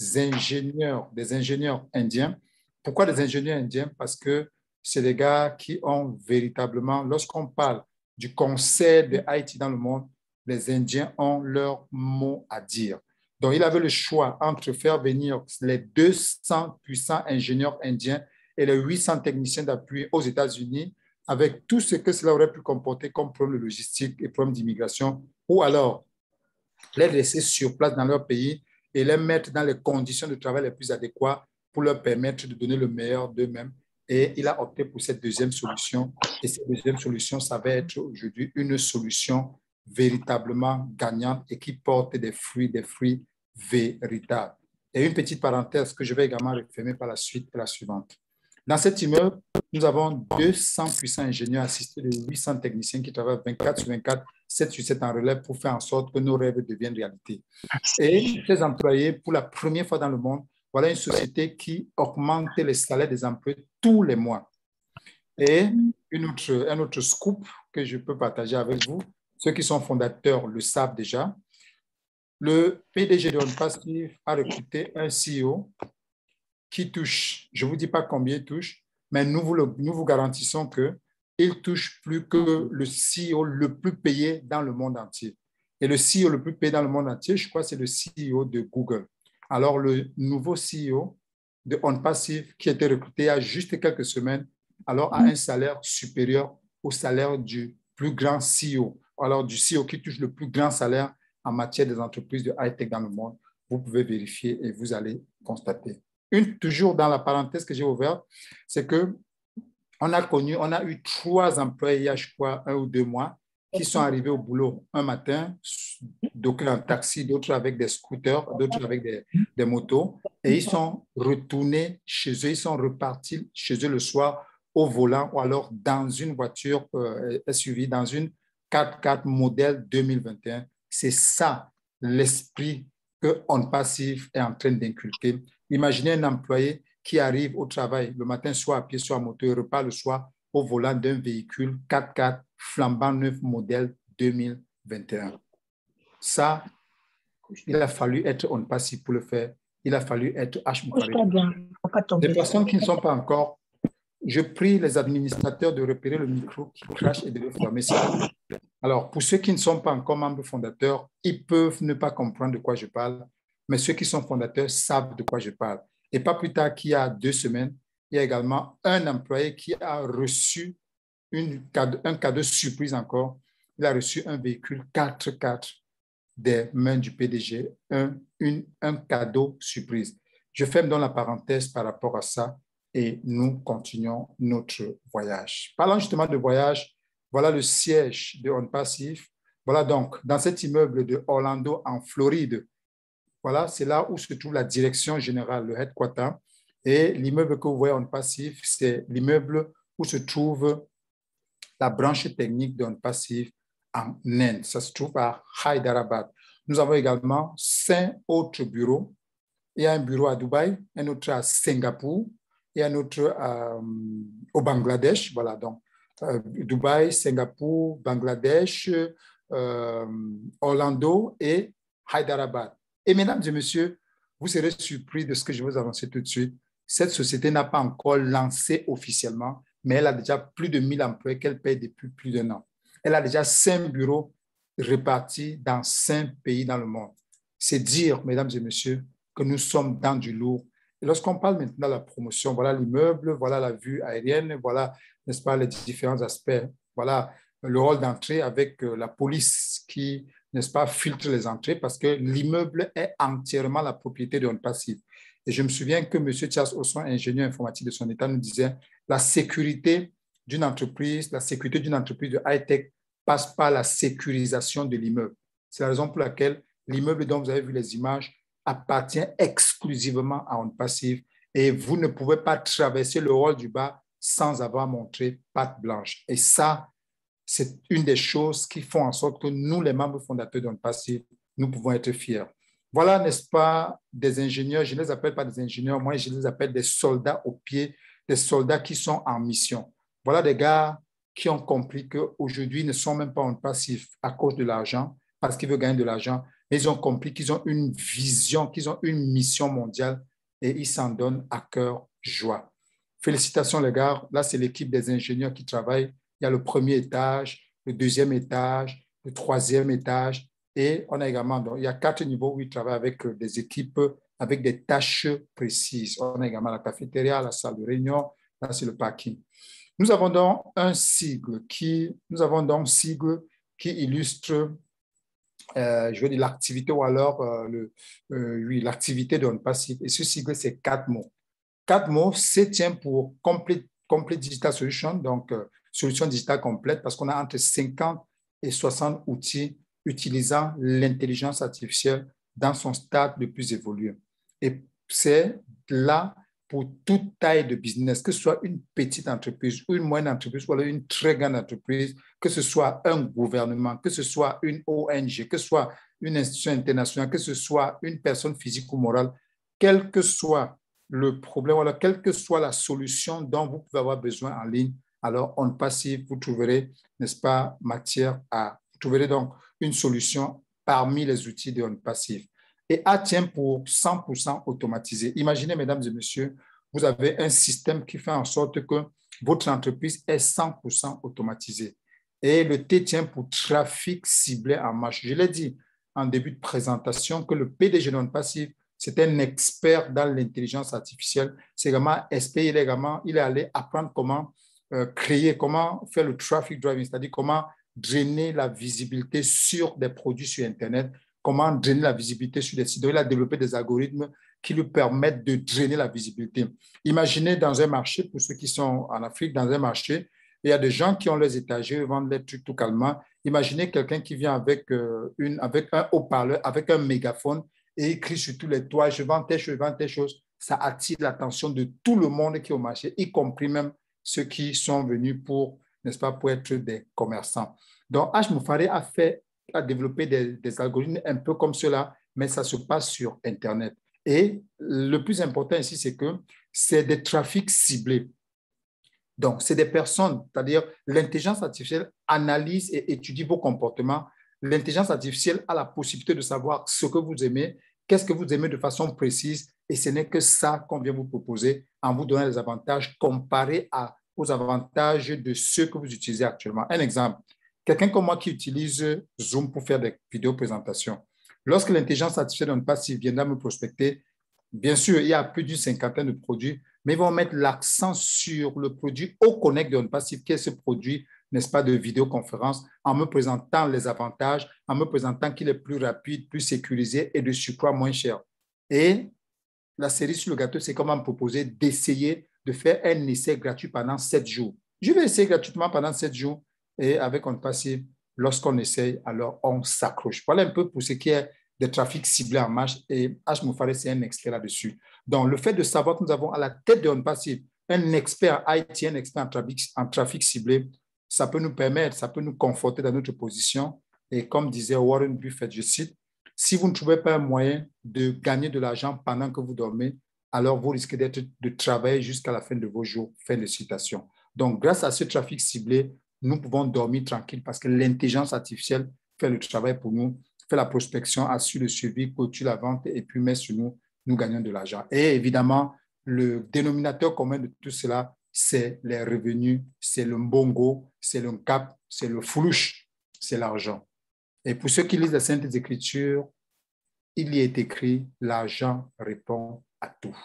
ingénieurs indiens. Pourquoi des ingénieurs indiens? Parce que c'est des gars qui ont véritablement, lorsqu'on parle du concert de Haïti dans le monde, les Indiens ont leur mot à dire. Donc, il avait le choix entre faire venir les 200 puissants ingénieurs indiens et les 800 techniciens d'appui aux États-Unis, avec tout ce que cela aurait pu comporter comme problème de logistique et problème d'immigration, ou alors les laisser sur place dans leur pays et les mettre dans les conditions de travail les plus adéquates pour leur permettre de donner le meilleur d'eux-mêmes. Et il a opté pour cette deuxième solution. Et cette deuxième solution, ça va être aujourd'hui une solution véritablement gagnante et qui porte des fruits véritables. Et une petite parenthèse que je vais également refermer par la suite est la suivante. Dans cet immeuble, nous avons 200 puissants ingénieurs assistés de 800 techniciens qui travaillent 24 sur 24, 7 sur 7 en relève pour faire en sorte que nos rêves deviennent réalité. Et ces employés, pour la première fois dans le monde, voilà une société qui augmente les salaires des employés tous les mois. Et un autre scoop que je peux partager avec vous, ceux qui sont fondateurs le savent déjà, le PDG de OnPassive a recruté un CEO qui touche, je ne vous dis pas combien il touche, mais nous vous garantissons qu'il touche plus que le CEO le plus payé dans le monde entier. Et le CEO le plus payé dans le monde entier, je crois, c'est le CEO de Google. Alors, le nouveau CEO de OnPassive, qui a été recruté il y a juste quelques semaines, alors a un salaire supérieur au salaire du plus grand CEO. Alors, du CEO qui touche le plus grand salaire en matière des entreprises de high-tech dans le monde. Vous pouvez vérifier et vous allez constater. Toujours dans la parenthèse que j'ai ouverte, c'est qu'on a eu 3 employés il y a, je crois, 1 ou 2 mois qui sont arrivés au boulot un matin, d'autres en taxi, d'autres avec des scooters, d'autres avec des motos, et ils sont retournés chez eux, ils sont repartis chez eux le soir au volant ou alors dans une voiture SUV, dans une 4x4 modèle 2021. C'est ça l'esprit que OnPassive est en train d'inculquer. Imaginez un employé qui arrive au travail le matin, soit à pied, soit à moto, et repart le soir au volant d'un véhicule 4x4 flambant neuf modèle 2021. Ça, il a fallu être OnPassive pour le faire. Il a fallu être H. Moufaré. Des personnes qui ne sont pas encore, je prie les administrateurs de repérer le micro qui crache et de le fermer. Alors, pour ceux qui ne sont pas encore membres fondateurs, ils peuvent ne pas comprendre de quoi je parle, mais ceux qui sont fondateurs savent de quoi je parle. Et pas plus tard qu'il y a 2 semaines, il y a également un employé qui a reçu un cadeau surprise encore. Il a reçu un véhicule 4x4 des mains du PDG, un cadeau surprise. Je ferme donc la parenthèse par rapport à ça et nous continuons notre voyage. Parlant justement de voyage, voilà le siège de OnPassive. Voilà donc, dans cet immeuble de Orlando, en Floride, voilà, c'est là où se trouve la direction générale, le headquarter. Et l'immeuble que vous voyez OnPassive, c'est l'immeuble où se trouve la branche technique de OnPassive en Inde. Ça se trouve à Hyderabad. Nous avons également 5 autres bureaux. Il y a un bureau à Dubaï, un autre à Singapour et un autre au Bangladesh. Voilà, donc Dubaï, Singapour, Bangladesh, Orlando et Hyderabad. Et mesdames et messieurs, vous serez surpris de ce que je vais vous annoncer tout de suite. Cette société n'a pas encore lancé officiellement, mais elle a déjà plus de 1000 employés qu'elle paye depuis plus d'1 an. Elle a déjà 5 bureaux répartis dans 5 pays dans le monde. C'est dire, mesdames et messieurs, que nous sommes dans du lourd. Et lorsqu'on parle maintenant de la promotion, voilà l'immeuble, voilà la vue aérienne, voilà, n'est-ce pas, les différents aspects. Voilà le rôle d'entrée avec la police qui, n'est-ce pas, filtre les entrées parce que l'immeuble est entièrement la propriété de OnPassive. Et je me souviens que M. Charles Osson, ingénieur informatique de son État, nous disait la sécurité d'une entreprise, de high-tech passe par la sécurisation de l'immeuble. C'est la raison pour laquelle l'immeuble dont vous avez vu les images appartient exclusivement à OnPassive et vous ne pouvez pas traverser le hall du bas sans avoir montré patte blanche. Et ça, c'est une des choses qui font en sorte que nous, les membres fondateurs d'OnPassive, nous pouvons être fiers. Voilà, n'est-ce pas, des ingénieurs, je ne les appelle pas des ingénieurs, moi je les appelle des soldats au pied, des soldats qui sont en mission. Voilà des gars qui ont compris qu'aujourd'hui, ils ne sont même pas en passif à cause de l'argent, parce qu'ils veulent gagner de l'argent, mais ils ont compris qu'ils ont une vision, qu'ils ont une mission mondiale et ils s'en donnent à cœur joie. Félicitations les gars, là c'est l'équipe des ingénieurs qui travaillent. Il y a le premier étage, le deuxième étage, le troisième étage et on a également, donc, il y a 4 niveaux où ils travaillent avec des équipes, avec des tâches précises. On a également la cafétéria, la salle de réunion, là c'est le parking. Nous avons donc un sigle qui illustre je veux dire l'activité ou alors oui, l'activité de OnPassive. Et ce sigle, c'est 4 mots. 4 mots, C tient pour Complete Digital Solution, donc solution digitale complète, parce qu'on a entre 50 et 60 outils utilisant l'intelligence artificielle dans son stade le plus évolué. Et c'est là pour toute taille de business, que ce soit une petite entreprise ou une moyenne entreprise ou alors une très grande entreprise, que ce soit un gouvernement, que ce soit une ONG, que ce soit une institution internationale, que ce soit une personne physique ou morale, quel que soit le problème, alors quelle que soit la solution dont vous pouvez avoir besoin en ligne, alors OnPassive, vous trouverez, n'est-ce pas, vous trouverez donc une solution parmi les outils de OnPassive. Et A tient pour 100% automatisé. Imaginez, mesdames et messieurs, vous avez un système qui fait en sorte que votre entreprise est 100% automatisée. Et le T tient pour trafic ciblé en marche. Je l'ai dit en début de présentation que le PDG d'OnPassive, c'est un expert dans l'intelligence artificielle. C'est également expert, il est allé apprendre comment créer, comment faire le traffic driving, c'est-à-dire comment drainer la visibilité sur des produits sur Internet, comment drainer la visibilité sur les sites. Donc, il a développé des algorithmes qui lui permettent de drainer la visibilité. Imaginez dans un marché, pour ceux qui sont en Afrique, dans un marché, il y a des gens qui ont leurs étagères, ils vendent les trucs tout calmement. Imaginez quelqu'un qui vient avec un haut-parleur, avec un mégaphone, et il crie sur tous les toits, je vends telle chose. Ça attire l'attention de tout le monde qui est au marché, y compris même ceux qui sont venus pour, n'est-ce pas, pour être des commerçants. Donc, H. Moufaré a développé des algorithmes un peu comme cela, mais ça se passe sur Internet. Et le plus important ici, c'est que c'est des trafics ciblés. Donc, c'est des personnes, c'est-à-dire l'intelligence artificielle analyse et étudie vos comportements. L'intelligence artificielle a la possibilité de savoir ce que vous aimez, qu'est-ce que vous aimez de façon précise, et ce n'est que ça qu'on vient vous proposer en vous donnant des avantages comparés aux avantages de ceux que vous utilisez actuellement. Un exemple, quelqu'un comme moi qui utilise Zoom pour faire des vidéos présentations. Lorsque l'intelligence artificielle d'OnPassive viendra me prospecter, bien sûr, il y a plus d'une cinquantaine de produits, mais ils vont mettre l'accent sur le produit OConnect de OnPassive, qui est ce produit, n'est-ce pas, de vidéoconférence, en me présentant les avantages, en me présentant qu'il est plus rapide, plus sécurisé et de surcroît moins cher. Et la cerise sur le gâteau, c'est comment me proposer d'essayer de faire un essai gratuit pendant 7 jours. Je vais essayer gratuitement pendant 7 jours et avec OnPassive, lorsqu'on essaye, alors on s'accroche. Voilà un peu pour ce qui est des trafics ciblés en marche et H. Moufaré, c'est un expert là-dessus. Donc, le fait de savoir que nous avons à la tête de OnPassive un expert IT, un expert en trafic ciblé, ça peut nous permettre, ça peut nous conforter dans notre position. Et comme disait Warren Buffett, je cite, si vous ne trouvez pas un moyen de gagner de l'argent pendant que vous dormez, alors vous risquez de travailler jusqu'à la fin de vos jours. Fin de citation. Donc, grâce à ce trafic ciblé, nous pouvons dormir tranquille parce que l'intelligence artificielle fait le travail pour nous, fait la prospection, assure le suivi, clôture la vente et puis met sur nous, nous gagnons de l'argent. Et évidemment, le dénominateur commun de tout cela, c'est les revenus, c'est le mbongo, c'est le cap, c'est le flouche, c'est l'argent. Et pour ceux qui lisent les Saintes Écritures, il y est écrit, l'argent répond à tout.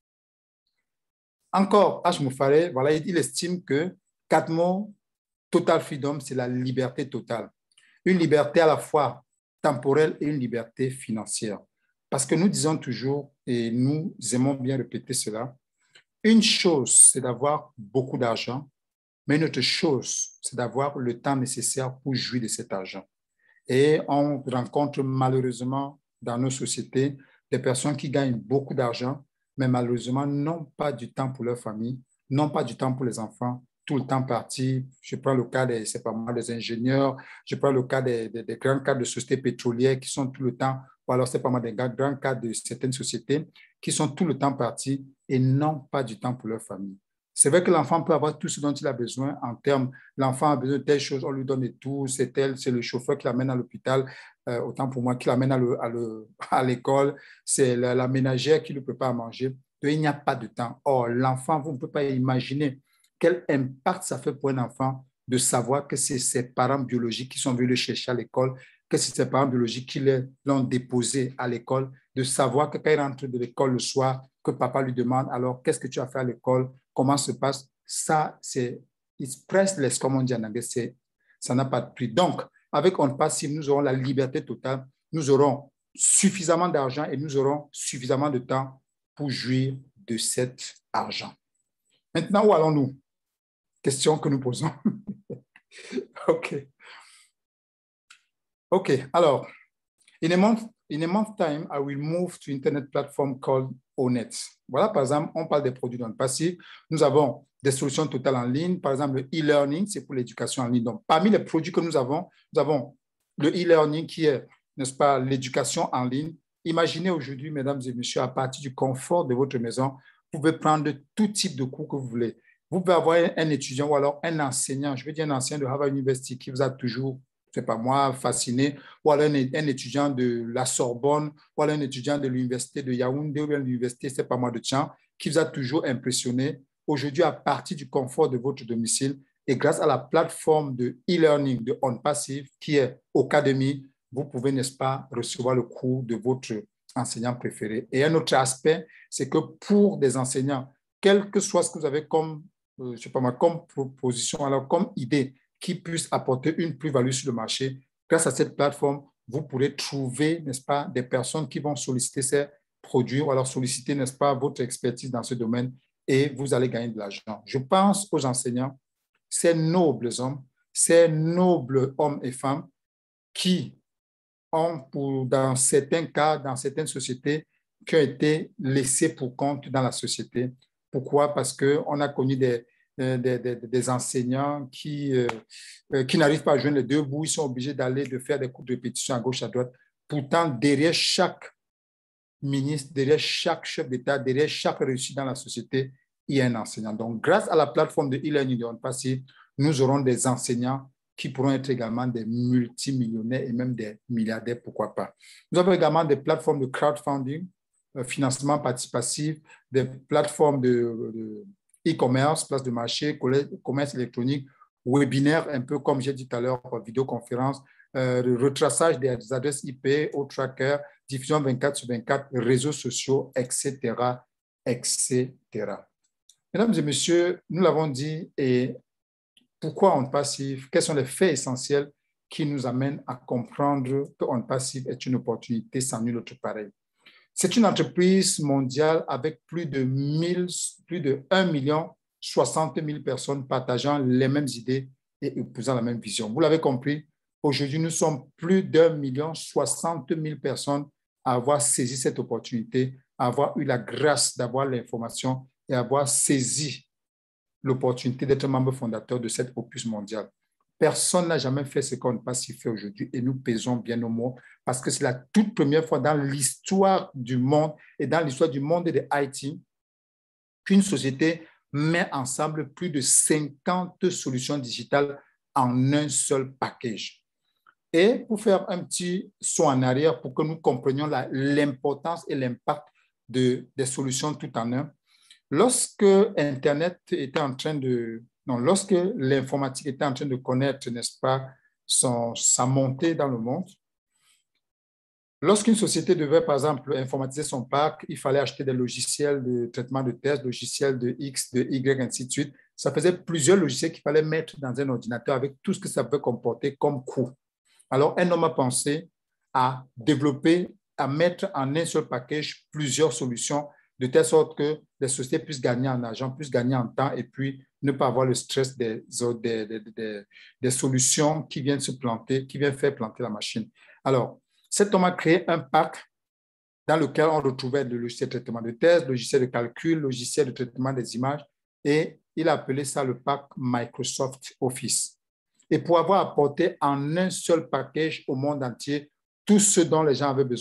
Encore, H. Moufaré, voilà, il estime que 4 mots, total freedom, c'est la liberté totale. Une liberté à la fois temporelle et une liberté financière. Parce que nous disons toujours, et nous aimons bien répéter cela, une chose, c'est d'avoir beaucoup d'argent, mais une autre chose, c'est d'avoir le temps nécessaire pour jouir de cet argent. Et on rencontre malheureusement dans nos sociétés des personnes qui gagnent beaucoup d'argent, mais malheureusement n'ont pas du temps pour leur famille, n'ont pas du temps pour les enfants, tout le temps parti. Je prends le cas des ingénieurs, je prends le cas des grands cadres de sociétés pétrolières qui sont tout le temps ou alors c'est pas mal des grands cas de certaines sociétés qui sont tout le temps partis et n'ont pas du temps pour leur famille. C'est vrai que l'enfant peut avoir tout ce dont il a besoin en termes, l'enfant a besoin de telle chose, on lui donne et tout, c'est le chauffeur qui l'amène à l'hôpital, autant pour moi, qui l'amène à l'école, c'est la ménagère qui lui prépare à manger. Donc, il n'y a pas de temps. Or, l'enfant, vous ne pouvez pas imaginer quel impact ça fait pour un enfant de savoir que c'est ses parents biologiques qui sont venus le chercher à l'école, que c'est ses parents biologiques qui l'ont déposé à l'école, de savoir que quand il rentre de l'école le soir, que papa lui demande, alors, qu'est-ce que tu as fait à l'école? Comment se passe? Ça, c'est it's priceless, comme on dit en anglais, ça n'a pas de prix. Donc, avec On Passive, nous aurons la liberté totale, nous aurons suffisamment d'argent et nous aurons suffisamment de temps pour jouir de cet argent. Maintenant, où allons-nous? Question que nous posons. OK. OK, alors, in a month time, I will move to internet platform called Onet. Voilà, par exemple, on parle des produits dans le passé. Nous avons des solutions totales en ligne. Par exemple, le e-learning, c'est pour l'éducation en ligne. Donc, parmi les produits que nous avons le e-learning qui est, n'est-ce pas, l'éducation en ligne. Imaginez aujourd'hui, mesdames et messieurs, à partir du confort de votre maison, vous pouvez prendre tout type de cours que vous voulez. Vous pouvez avoir un étudiant ou alors un enseignant, je veux dire un enseignant de Harvard University qui vous a toujours, c'est pas moi, fasciné, ou alors un étudiant de la Sorbonne, ou alors un étudiant de l'université de Yaoundé, ou bien de l'université, c'est pas moi, de Tchang, qui vous a toujours impressionné. Aujourd'hui, à partir du confort de votre domicile et grâce à la plateforme de e-learning de On Passive, qui est Ocademy, vous pouvez, n'est-ce pas, recevoir le cours de votre enseignant préféré. Et un autre aspect, c'est que pour des enseignants, quel que soit ce que vous avez comme, je sais pas moi, comme proposition, alors comme idée, qui puisse apporter une plus-value sur le marché. Grâce à cette plateforme, vous pourrez trouver, n'est-ce pas, des personnes qui vont solliciter ces produits ou alors solliciter, n'est-ce pas, votre expertise dans ce domaine et vous allez gagner de l'argent. Je pense aux enseignants, ces nobles hommes, ces nobles hommes et femmes qui ont, dans certains cas, dans certaines sociétés, qui ont été laissés pour compte dans la société. Pourquoi? Parce qu'on a connu des enseignants qui n'arrivent pas à joindre les deux bouts, ils sont obligés de faire des cours de répétition à gauche, à droite. Pourtant, derrière chaque ministre, derrière chaque chef d'État, derrière chaque réussite dans la société, il y a un enseignant. Donc, grâce à la plateforme de e-learning de On Passive, nous aurons des enseignants qui pourront être également des multimillionnaires et même des milliardaires, pourquoi pas. Nous avons également des plateformes de crowdfunding, financement participatif, des plateformes de e-commerce, place de marché, commerce électronique, webinaire, un peu comme j'ai dit tout à l'heure, vidéoconférence, retraçage des adresses IP, au tracker, diffusion 24/24, réseaux sociaux, etc., etc. Mesdames et messieurs, nous l'avons dit, et pourquoi On Passive, quels sont les faits essentiels qui nous amènent à comprendre que On Passive est une opportunité sans nul autre pareil. C'est une entreprise mondiale avec plus de 1,060,000 personnes partageant les mêmes idées et épousant la même vision. Vous l'avez compris, aujourd'hui, nous sommes plus d'1,060,000 personnes à avoir saisi cette opportunité, à avoir eu la grâce d'avoir l'information et à avoir saisi l'opportunité d'être membre fondateur de cette opus mondiale. Personne n'a jamais fait ce qu'on Passive fait aujourd'hui et nous pesons bien nos mots parce que c'est la toute première fois dans l'histoire du monde et dans l'histoire du monde de IT qu'une société met ensemble plus de 50 solutions digitales en un seul package. Et pour faire un petit saut en arrière pour que nous comprenions l'importance et l'impact des solutions tout en un, lorsque Internet était en train de... Non, lorsque l'informatique était en train de connaître, n'est-ce pas, sa montée dans le monde, lorsqu'une société devait, par exemple, informatiser son parc, il fallait acheter des logiciels de traitement de test, logiciels de X, de Y, ainsi de suite. Ça faisait plusieurs logiciels qu'il fallait mettre dans un ordinateur avec tout ce que ça peut comporter comme coût. Alors, un homme a pensé à développer, à mettre en un seul package plusieurs solutions de telle sorte que les sociétés puissent gagner en argent, puissent gagner en temps et puis ne pas avoir le stress des solutions qui viennent se planter, qui viennent faire planter la machine. Alors, cet homme a créé un pack dans lequel on retrouvait le logiciel de traitement de test, le logiciel de calcul, le logiciel de traitement des images et il a appelé ça le pack Microsoft Office. Et pour avoir apporté en un seul package au monde entier tout ce dont les gens avaient besoin,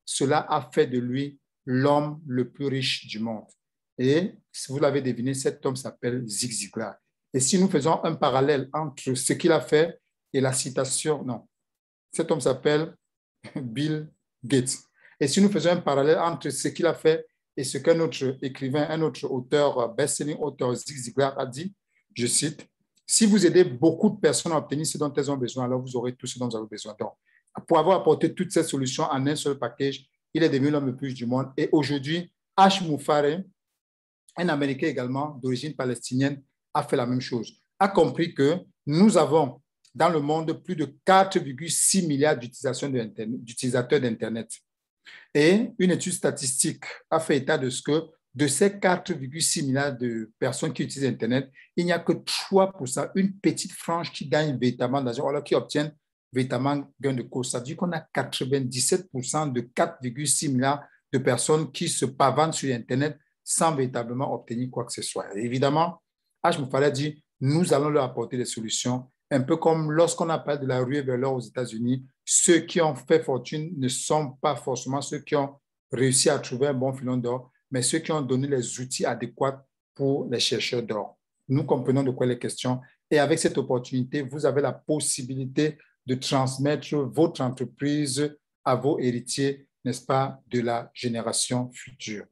cela a fait de lui l'homme le plus riche du monde. Et si vous l'avez deviné, cet homme s'appelle Zig Ziglar. Et si nous faisons un parallèle entre ce qu'il a fait et la citation, non, cet homme s'appelle Bill Gates. Et si nous faisons un parallèle entre ce qu'il a fait et ce qu'un autre écrivain, un autre auteur, best-selling auteur, Zig Ziglar a dit, je cite, « Si vous aidez beaucoup de personnes à obtenir ce dont elles ont besoin, alors vous aurez tout ce dont vous avez besoin. » Donc, pour avoir apporté toutes ces solutions en un seul package, il est devenu l'homme le plus riche du monde. Et aujourd'hui, Ash Mufareh, un Américain également d'origine palestinienne, a fait la même chose. A compris que nous avons dans le monde plus de 4,6 milliards d'utilisateurs d'Internet. Et une étude statistique a fait état de ce que de ces 4,6 milliards de personnes qui utilisent Internet, il n'y a que 3%, une petite frange qui gagne véritablement d'argent, alors qui obtiennent véritablement gain de cause. Ça veut dire qu'on a 97% de 4,6 milliards de personnes qui se pavanent sur Internet sans véritablement obtenir quoi que ce soit. Et évidemment, H. Mufareh dit, nous allons leur apporter des solutions, un peu comme lorsqu'on appelle de la ruée vers l'or aux États-Unis, ceux qui ont fait fortune ne sont pas forcément ceux qui ont réussi à trouver un bon filon d'or, mais ceux qui ont donné les outils adéquats pour les chercheurs d'or. Nous comprenons de quoi il est question. Et avec cette opportunité, vous avez la possibilité de transmettre votre entreprise à vos héritiers, n'est-ce pas, de la génération future.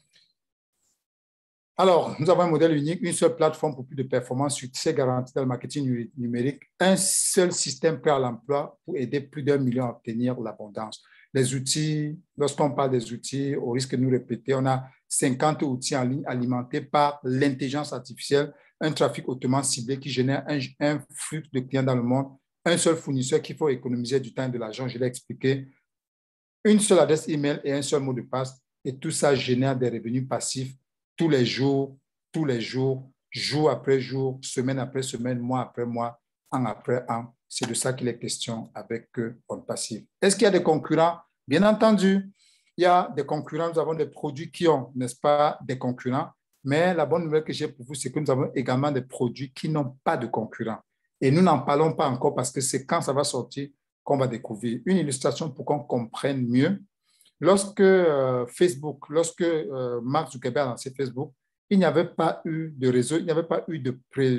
Alors, nous avons un modèle unique, une seule plateforme pour plus de performance, succès garanti dans le marketing numérique, un seul système prêt à l'emploi pour aider plus d'1 million à obtenir l'abondance. Les outils, lorsqu'on parle des outils, au risque de nous répéter, on a 50 outils en ligne alimentés par l'intelligence artificielle, un trafic hautement ciblé qui génère un flux de clients dans le monde, un seul fournisseur qu'il faut économiser du temps et de l'argent, je l'ai expliqué, une seule adresse email et un seul mot de passe, et tout ça génère des revenus passifs tous les jours, jour après jour, semaine après semaine, mois après mois, an après an. C'est de ça qu'il est question avec On Passive. Est-ce qu'il y a des concurrents? Bien entendu, il y a des concurrents. Nous avons des produits qui ont, n'est-ce pas, des concurrents. Mais la bonne nouvelle que j'ai pour vous, c'est que nous avons également des produits qui n'ont pas de concurrents. Et nous n'en parlons pas encore parce que c'est quand ça va sortir qu'on va découvrir. Une illustration pour qu'on comprenne mieux. Lorsque Facebook, lorsque Mark Zuckerberg a lancé Facebook, il n'y avait pas eu de réseau, il n'y avait pas eu de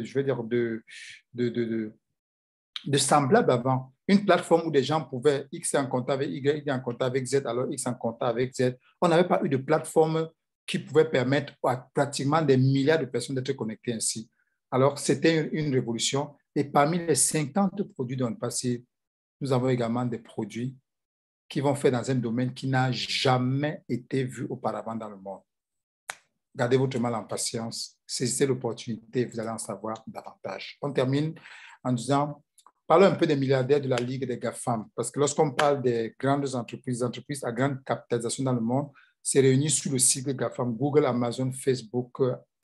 semblable avant. Une plateforme où des gens pouvaient, X est en contact avec Y, Y est en contact avec Z, alors X en contact avec Z. On n'avait pas eu de plateforme qui pouvait permettre à pratiquement des milliards de personnes d'être connectées ainsi. Alors, c'était une révolution. Et parmi les 50 produits dans le passé, nous avons également des produits qui vont faire dans un domaine qui n'a jamais été vu auparavant dans le monde. Gardez votre mal en patience, saisissez l'opportunité, vous allez en savoir davantage. On termine en disant, parlons un peu des milliardaires de la Ligue des GAFAM, parce que lorsqu'on parle des grandes entreprises, des entreprises à grande capitalisation dans le monde, c'est réuni sous le sigle GAFAM, Google, Amazon, Facebook,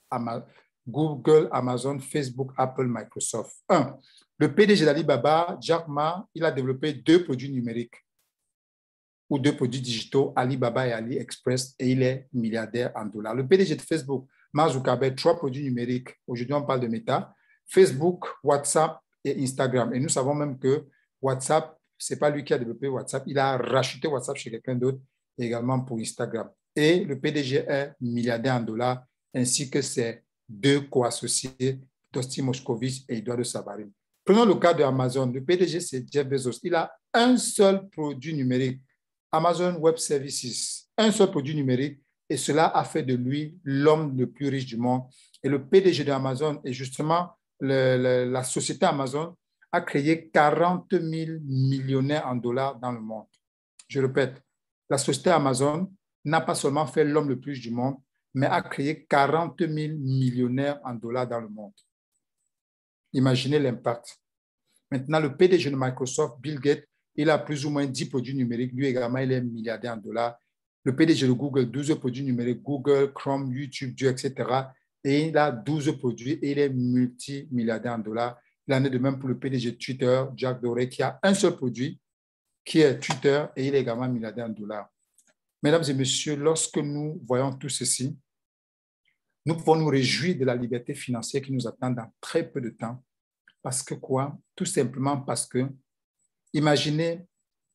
Apple, Microsoft. Le PDG d'Alibaba, Jack Ma, il a développé 2 produits numériques ou 2 produits digitaux, Alibaba et AliExpress, et il est milliardaire en dollars. Le PDG de Facebook, Mark Zuckerberg, 3 produits numériques. Aujourd'hui, on parle de Meta, Facebook, WhatsApp et Instagram. Et nous savons même que WhatsApp, ce n'est pas lui qui a développé WhatsApp, il a racheté WhatsApp chez quelqu'un d'autre, également pour Instagram. Et le PDG est milliardaire en dollars, ainsi que ses 2 co-associés, Dusty Moskovitz et Eduardo Sabarin. Prenons le cas de Amazon. Le PDG, c'est Jeff Bezos. Il a un seul produit numérique, Amazon Web Services, un seul produit numérique, et cela a fait de lui l'homme le plus riche du monde. Et le PDG d'Amazon, et justement, la société Amazon a créé 40 000 millionnaires en dollars dans le monde. Je répète, la société Amazon n'a pas seulement fait l'homme le plus riche du monde, mais a créé 40 000 millionnaires en dollars dans le monde. Imaginez l'impact. Maintenant, le PDG de Microsoft, Bill Gates, il a plus ou moins 10 produits numériques. Lui également, il est milliardaire en dollars. Le PDG de Google, 12 produits numériques, Google, Chrome, YouTube, Dieu, etc. Et il a 12 produits et il est multimilliardaire en dollars. Il en est de même pour le PDG de Twitter, Jack Dorsey, qui a un seul produit, qui est Twitter, et il est également milliardaire en dollars. Mesdames et messieurs, lorsque nous voyons tout ceci, nous pouvons nous réjouir de la liberté financière qui nous attend dans très peu de temps. Parce que quoi? Tout simplement parce que, imaginez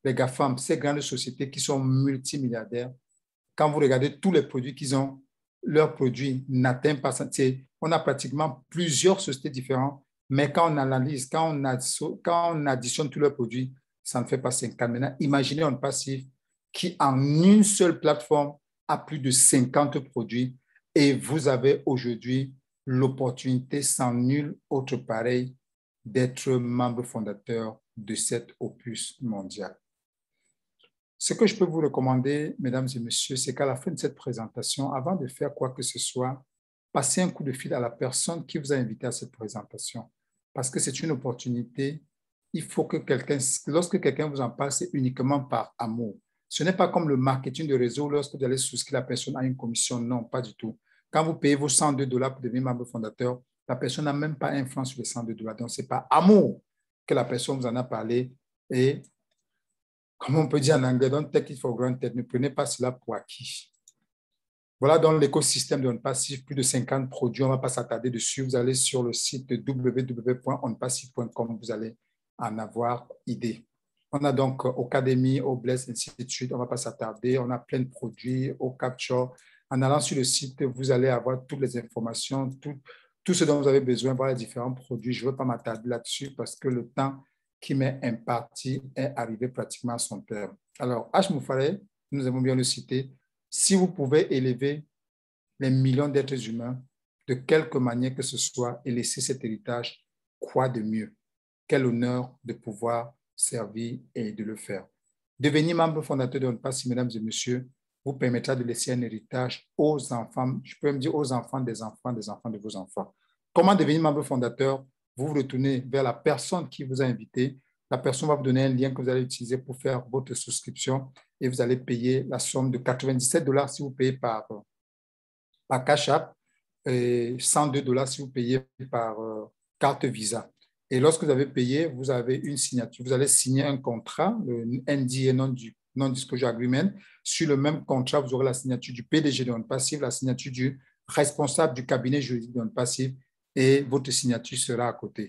les GAFAM, ces grandes sociétés qui sont multimilliardaires, quand vous regardez tous les produits qu'ils ont, leurs produits n'atteignent pas ça. On a pratiquement plusieurs sociétés différentes, mais quand on analyse, quand on additionne tous leurs produits, ça ne fait pas 50. Maintenant, imaginez un passif qui, en une seule plateforme, a plus de 50 produits et vous avez aujourd'hui l'opportunité, sans nul autre pareil, d'être membre fondateur de cet opus mondial. Ce que je peux vous recommander, mesdames et messieurs, c'est qu'à la fin de cette présentation, avant de faire quoi que ce soit, passez un coup de fil à la personne qui vous a invité à cette présentation. Parce que c'est une opportunité. Il faut que lorsque quelqu'un vous en parle, c'est uniquement par amour. Ce n'est pas comme le marketing de réseau, lorsque vous allez souscrire la personne à une commission. Non, pas du tout. Quand vous payez vos $102 pour devenir membre fondateur, la personne n'a même pas un franc sur les $102. Donc, c'est par amour que la personne vous en a parlé. Et comme on peut dire en anglais, don't take it for granted, ne prenez pas cela pour acquis. Voilà donc l'écosystème de OnPassive, plus de 50 produits, on ne va pas s'attarder dessus. Vous allez sur le site www.onpassive.com, vous allez en avoir idée. On a donc Ocademy, Obless, ainsi de suite, on ne va pas s'attarder. On a plein de produits, Capture. En allant sur le site, vous allez avoir toutes les informations, tout ce dont vous avez besoin, voir les différents produits. Je ne veux pas m'attarder là-dessus parce que le temps qui m'est imparti est arrivé pratiquement à son terme. Alors, H. Moufaré, nous aimons bien le citer, si vous pouvez élever les millions d'êtres humains de quelque manière que ce soit et laisser cet héritage, quoi de mieux? Quel honneur de pouvoir servir et de le faire. Devenir membre fondateur de OnPassive, mesdames et messieurs, vous permettra de laisser un héritage aux enfants, je peux même dire aux enfants des enfants de vos enfants. Comment devenir membre fondateur? Vous vous retournez vers la personne qui vous a invité. La personne va vous donner un lien que vous allez utiliser pour faire votre souscription et vous allez payer la somme de $97 si vous payez par Cash App et $102 si vous payez par carte Visa. Et lorsque vous avez payé, vous avez une signature. Vous allez signer un contrat, le NDA, Non-Disclosure Agreement. Sur le même contrat, vous aurez la signature du PDG de OnPassive, la signature du responsable du cabinet juridique de OnPassive et votre signature sera à côté.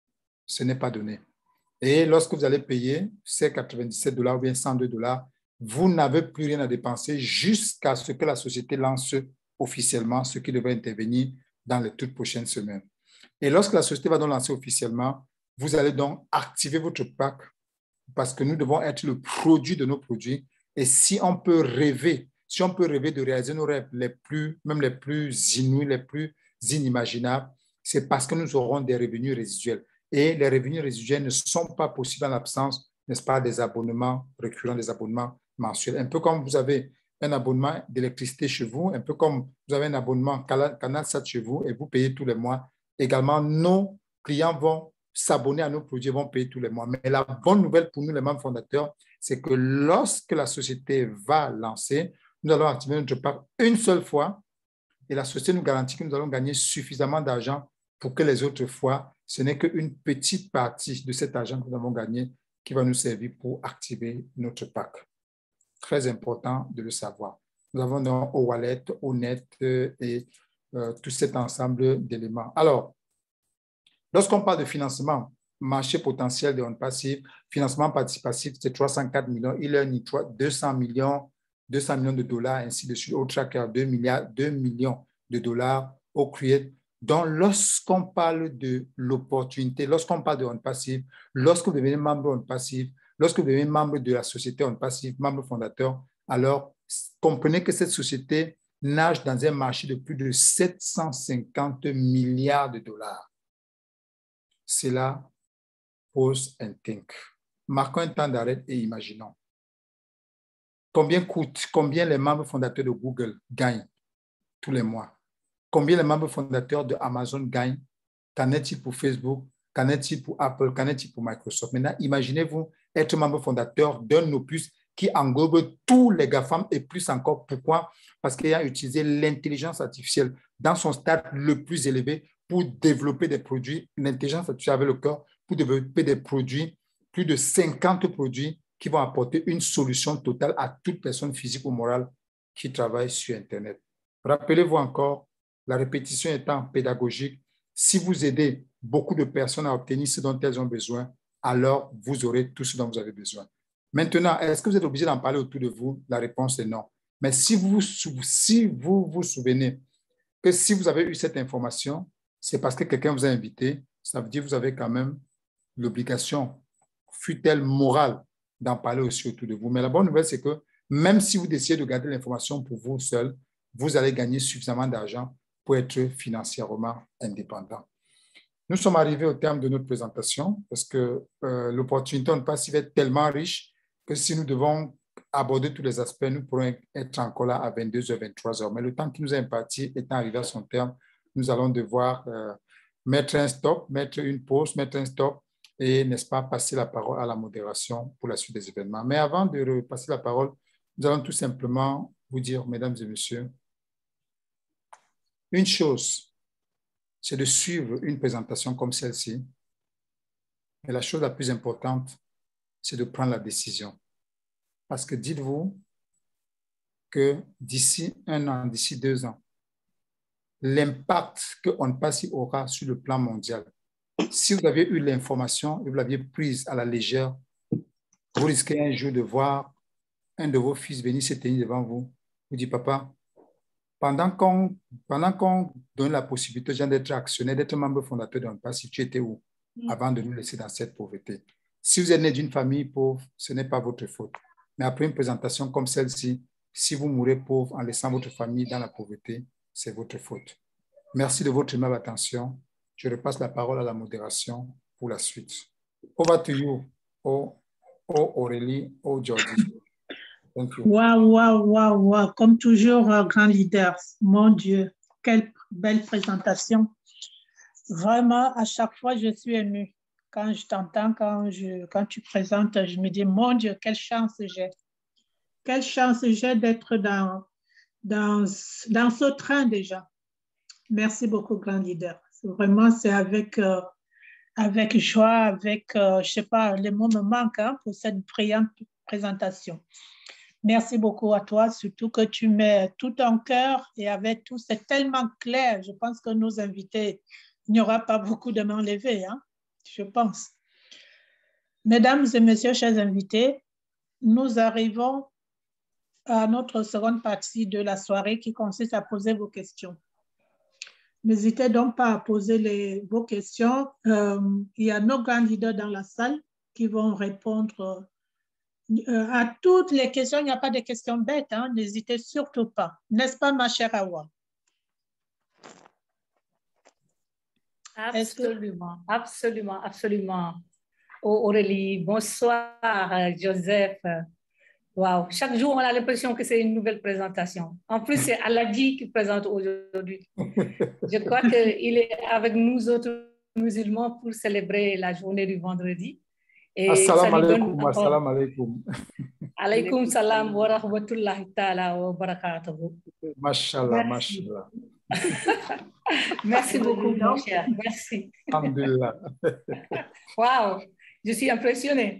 Ce n'est pas donné. Et lorsque vous allez payer ces $97 ou bien $102, vous n'avez plus rien à dépenser jusqu'à ce que la société lance officiellement, ce qui devrait intervenir dans les toutes prochaines semaines. Et lorsque la société va donc lancer officiellement, vous allez donc activer votre pack parce que nous devons être le produit de nos produits. Et si on peut rêver, de réaliser nos rêves même les plus inouïs, les plus inimaginables, c'est parce que nous aurons des revenus résiduels. Et les revenus résiduels ne sont pas possibles en l'absence, n'est-ce pas, des abonnements récurrents, des abonnements mensuels. Un peu comme vous avez un abonnement d'électricité chez vous, un peu comme vous avez un abonnement CanalSat chez vous et vous payez tous les mois. Également, nos clients vont s'abonner à nos produits, vont payer tous les mois. Mais la bonne nouvelle pour nous, les membres fondateurs, c'est que lorsque la société va lancer, nous allons activer notre pack une seule fois et la société nous garantit que nous allons gagner suffisamment d'argent pour que les autres fois, ce n'est qu'une petite partie de cet argent que nous avons gagné qui va nous servir pour activer notre pack. Très important de le savoir. Nous avons donc Wallet, Onet et tout cet ensemble d'éléments. Alors, lorsqu'on parle de financement, marché potentiel de OnPassive, financement participatif, c'est 304 millions, e-learning 200 millions de dollars, ainsi de suite, au tracker 2 millions de dollars, au create. Donc, lorsqu'on parle de l'opportunité, lorsqu'on parle de OnPassive, lorsque vous devenez membre OnPassive, lorsque vous devenez membre de la société OnPassive, membre fondateur, alors comprenez que cette société nage dans un marché de plus de 750 milliards de dollars. Cela pose un think. Marquons un temps d'arrêt et imaginons. Combien les membres fondateurs de Google gagnent tous les mois? Combien les membres fondateurs de Amazon gagnent? Qu'en est-il pour Facebook? Qu'en est-il pour Apple? Qu'en est-il pour Microsoft? Maintenant, imaginez-vous être membre fondateur d'un opus qui englobe tous les GAFAM et plus encore. Pourquoi? Parce qu'il a utilisé l'intelligence artificielle dans son stade le plus élevé pour développer des produits, l'intelligence artificielle avec le cœur, pour développer des produits, plus de 50 produits qui vont apporter une solution totale à toute personne physique ou morale qui travaille sur Internet. Rappelez-vous encore, la répétition étant pédagogique, si vous aidez beaucoup de personnes à obtenir ce dont elles ont besoin, alors vous aurez tout ce dont vous avez besoin. Maintenant, est-ce que vous êtes obligé d'en parler autour de vous? La réponse est non. Mais si vous vous souvenez que si vous avez eu cette information, c'est parce que quelqu'un vous a invité, ça veut dire que vous avez quand même l'obligation, fut-elle morale, d'en parler aussi autour de vous. Mais la bonne nouvelle, c'est que même si vous décidez de garder l'information pour vous seul, vous allez gagner suffisamment d'argent pour être financièrement indépendant. Nous sommes arrivés au terme de notre présentation parce que l'opportunité, on ne peut pas s'y être tellement riche que si nous devons aborder tous les aspects, nous pourrons être encore là à 22h, 23h. Mais le temps qui nous est imparti étant arrivé à son terme, nous allons devoir mettre un stop, mettre une pause, mettre un stop et, n'est-ce pas, passer la parole à la modération pour la suite des événements. Mais avant de repasser la parole, nous allons tout simplement vous dire, mesdames et messieurs, une chose, c'est de suivre une présentation comme celle-ci. Mais la chose la plus importante, c'est de prendre la décision. Parce que dites-vous que d'ici 1 an, d'ici 2 ans, l'impact que ONPASI aura sur le plan mondial, si vous avez eu l'information et vous l'aviez prise à la légère, vous risquez un jour de voir un de vos fils venir se tenir devant vous. Vous dites, papa, pendant qu'on donne la possibilité aux gens d'être actionnaires, d'être membre fondateur d'ONPASI, tu étais où avant de nous laisser dans cette pauvreté? Si vous êtes né d'une famille pauvre, ce n'est pas votre faute. Mais après une présentation comme celle-ci, si vous mourrez pauvre en laissant votre famille dans la pauvreté, c'est votre faute. Merci de votre aimable attention. Je repasse la parole à la modération pour la suite. Over to you, Aurélie, Jordi. Thank you. Waouh. Comme toujours, grand leader. Mon Dieu, quelle belle présentation. Vraiment, à chaque fois, je suis émue. Quand je t'entends, quand tu présentes, je me dis, mon Dieu, quelle chance j'ai. Quelle chance j'ai d'être dans ce train déjà. Merci beaucoup, grand leader. Vraiment, c'est avec joie, je sais pas, les mots me manquent pour cette brillante présentation. Merci beaucoup à toi, surtout que tu mets tout ton cœur et avec tout, c'est tellement clair. Je pense que nos invités, il n'y aura pas beaucoup de mains levées, hein, je pense. Mesdames et messieurs, chers invités, nous arrivons à notre seconde partie de la soirée qui consiste à poser vos questions. N'hésitez donc pas à poser vos questions. Il y a nos grands leaders dans la salle qui vont répondre à toutes les questions. Il n'y a pas de questions bêtes, hein? N'hésitez surtout pas. N'est-ce pas, ma chère Awa? Absolument. Aurélie, bonsoir, Joseph. Wow, chaque jour, on a l'impression que c'est une nouvelle présentation. En plus, c'est Aladi qui présente aujourd'hui. Je crois qu'il est avec nous autres musulmans pour célébrer la journée du vendredi. Assalamu alaikum, assalamu alaikum. Alaykoum salam wa rahmatullahi ta'ala wa barakatuhu. Mashallah. Merci beaucoup, mon cher. Merci. Alhamdulillah. Wow, je suis impressionnée.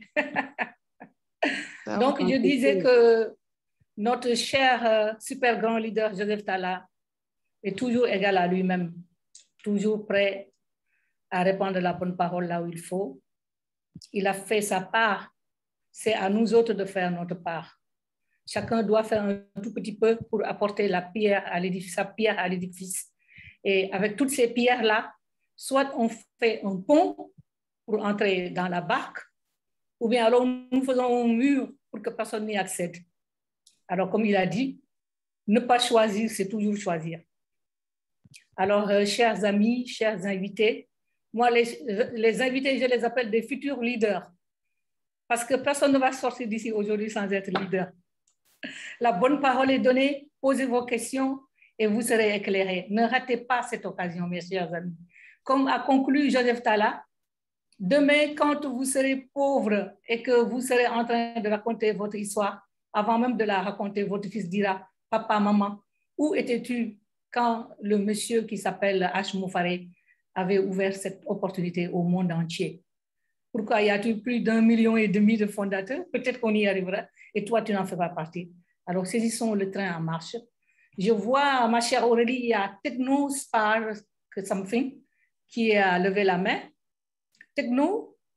Donc, je disais que notre cher super grand leader Joseph Talla est toujours égal à lui-même, toujours prêt à répandre la bonne parole là où il faut. Il a fait sa part, c'est à nous autres de faire notre part. Chacun doit faire un tout petit peu pour apporter sa pierre à l'édifice. Et avec toutes ces pierres-là, soit on fait un pont pour entrer dans la barque, ou bien alors nous faisons un mur pour que personne n'y accède. Alors, comme il a dit, ne pas choisir, c'est toujours choisir. Alors, chers amis, chers invités, moi, les invités, je les appelle des futurs leaders. Parce que personne ne va sortir d'ici aujourd'hui sans être leader. La bonne parole est donnée, posez vos questions et vous serez éclairés. Ne ratez pas cette occasion, mes chers amis. Comme a conclu Joseph Talla, demain, quand vous serez pauvre et que vous serez en train de raconter votre histoire, avant même de la raconter, votre fils dira, papa, maman, où étais-tu quand le monsieur qui s'appelle H. Moufaré avait ouvert cette opportunité au monde entier? Pourquoi y a-t-il plus d'1,5 million de fondateurs? Peut-être qu'on y arrivera et toi, tu n'en fais pas partie. Alors, saisissons le train en marche. Je vois, ma chère Aurélie, il y a Techno Spar something qui a levé la main. Techno,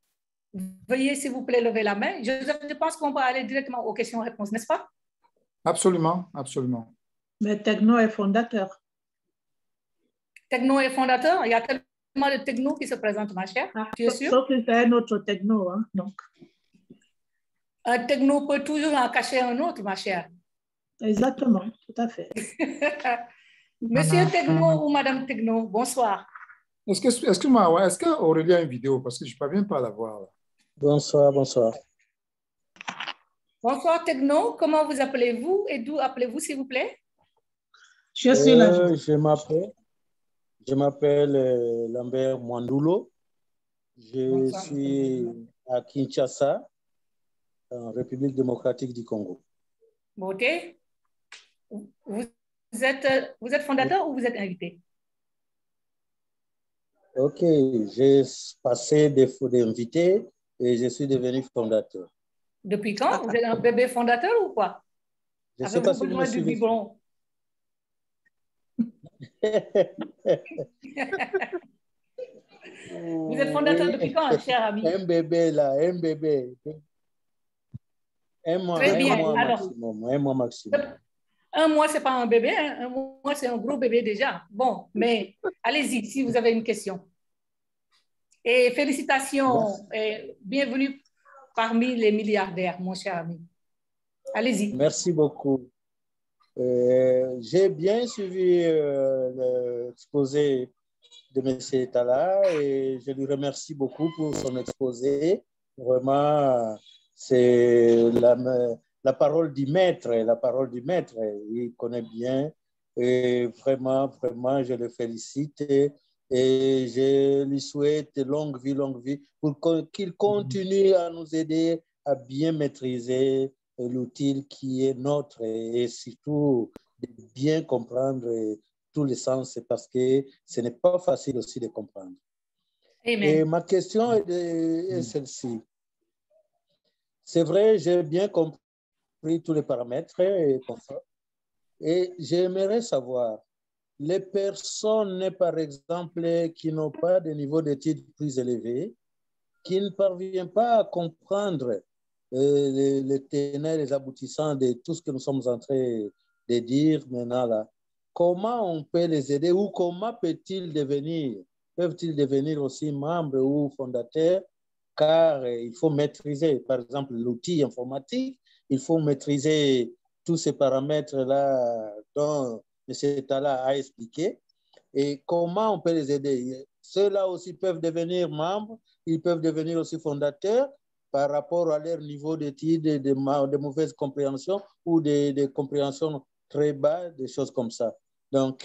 veuillez s'il vous plaît lever la main. Je pense qu'on va aller directement aux questions-réponses, n'est-ce pas? Absolument, absolument. Mais Techno est fondateur. Techno est fondateur. Il y a tellement de Techno qui se présentent, ma chère. Ah, Tu es sûre? sauf que c'est un autre Techno, hein, donc. Un Techno peut toujours en cacher un autre, ma chère. Exactement, tout à fait. Monsieur Techno ou Madame Techno, bonsoir. Excuse-moi, ouais, est-ce qu'Aurélie a une vidéo? Parce que je ne parviens pas à la voir. Bonsoir, bonsoir. Bonsoir Techno, comment vous appelez-vous et d'où appelez-vous, s'il vous plaît? Je suis là. Je m'appelle Lambert Mwandoulo. Je suis à Kinshasa, en République démocratique du Congo. Ok. Vous êtes fondateur ou vous êtes invité? Ok, j'ai passé des fois d'invité et je suis devenu fondateur. Depuis quand? Vous êtes un bébé fondateur ou quoi? Je ne sais pas si vous me du suivez. biberon? Vous êtes fondateur depuis quand, cher ami? Un bébé là, un bébé. Un mois, Très bien. un mois maximum. Un mois, ce n'est pas un bébé, hein. Un mois, c'est un gros bébé déjà. Bon, mais allez-y si vous avez une question. Et félicitations et bienvenue parmi les milliardaires, mon cher ami. Allez-y. Merci beaucoup. J'ai bien suivi l'exposé de M. Talla et je lui remercie beaucoup pour son exposé. Vraiment, c'est la parole du maître, il connaît bien et vraiment, vraiment, je le félicite et je lui souhaite longue vie pour qu'il continue à nous aider à bien maîtriser l'outil qui est nôtre et surtout de bien comprendre tous les sens parce que ce n'est pas facile aussi de comprendre. Amen. Et ma question est celle-ci. C'est vrai, j'ai bien compris tous les paramètres et j'aimerais savoir, les personnes, par exemple, qui n'ont pas de niveau d'études plus élevé, qui ne parviennent pas à comprendre les tenants, les aboutissants de tout ce que nous sommes en train de dire maintenant là, comment on peut les aider ou comment peuvent-ils devenir aussi membres ou fondateurs, car il faut maîtriser, par exemple, l'outil informatique, il faut maîtriser tous ces paramètres-là dont M. Talla a expliqué. Et comment on peut les aider? Ceux-là aussi peuvent devenir membres, ils peuvent devenir aussi fondateurs par rapport à leur niveau d'études, de mauvaise compréhension ou de compréhension très bas, des choses comme ça. Donc,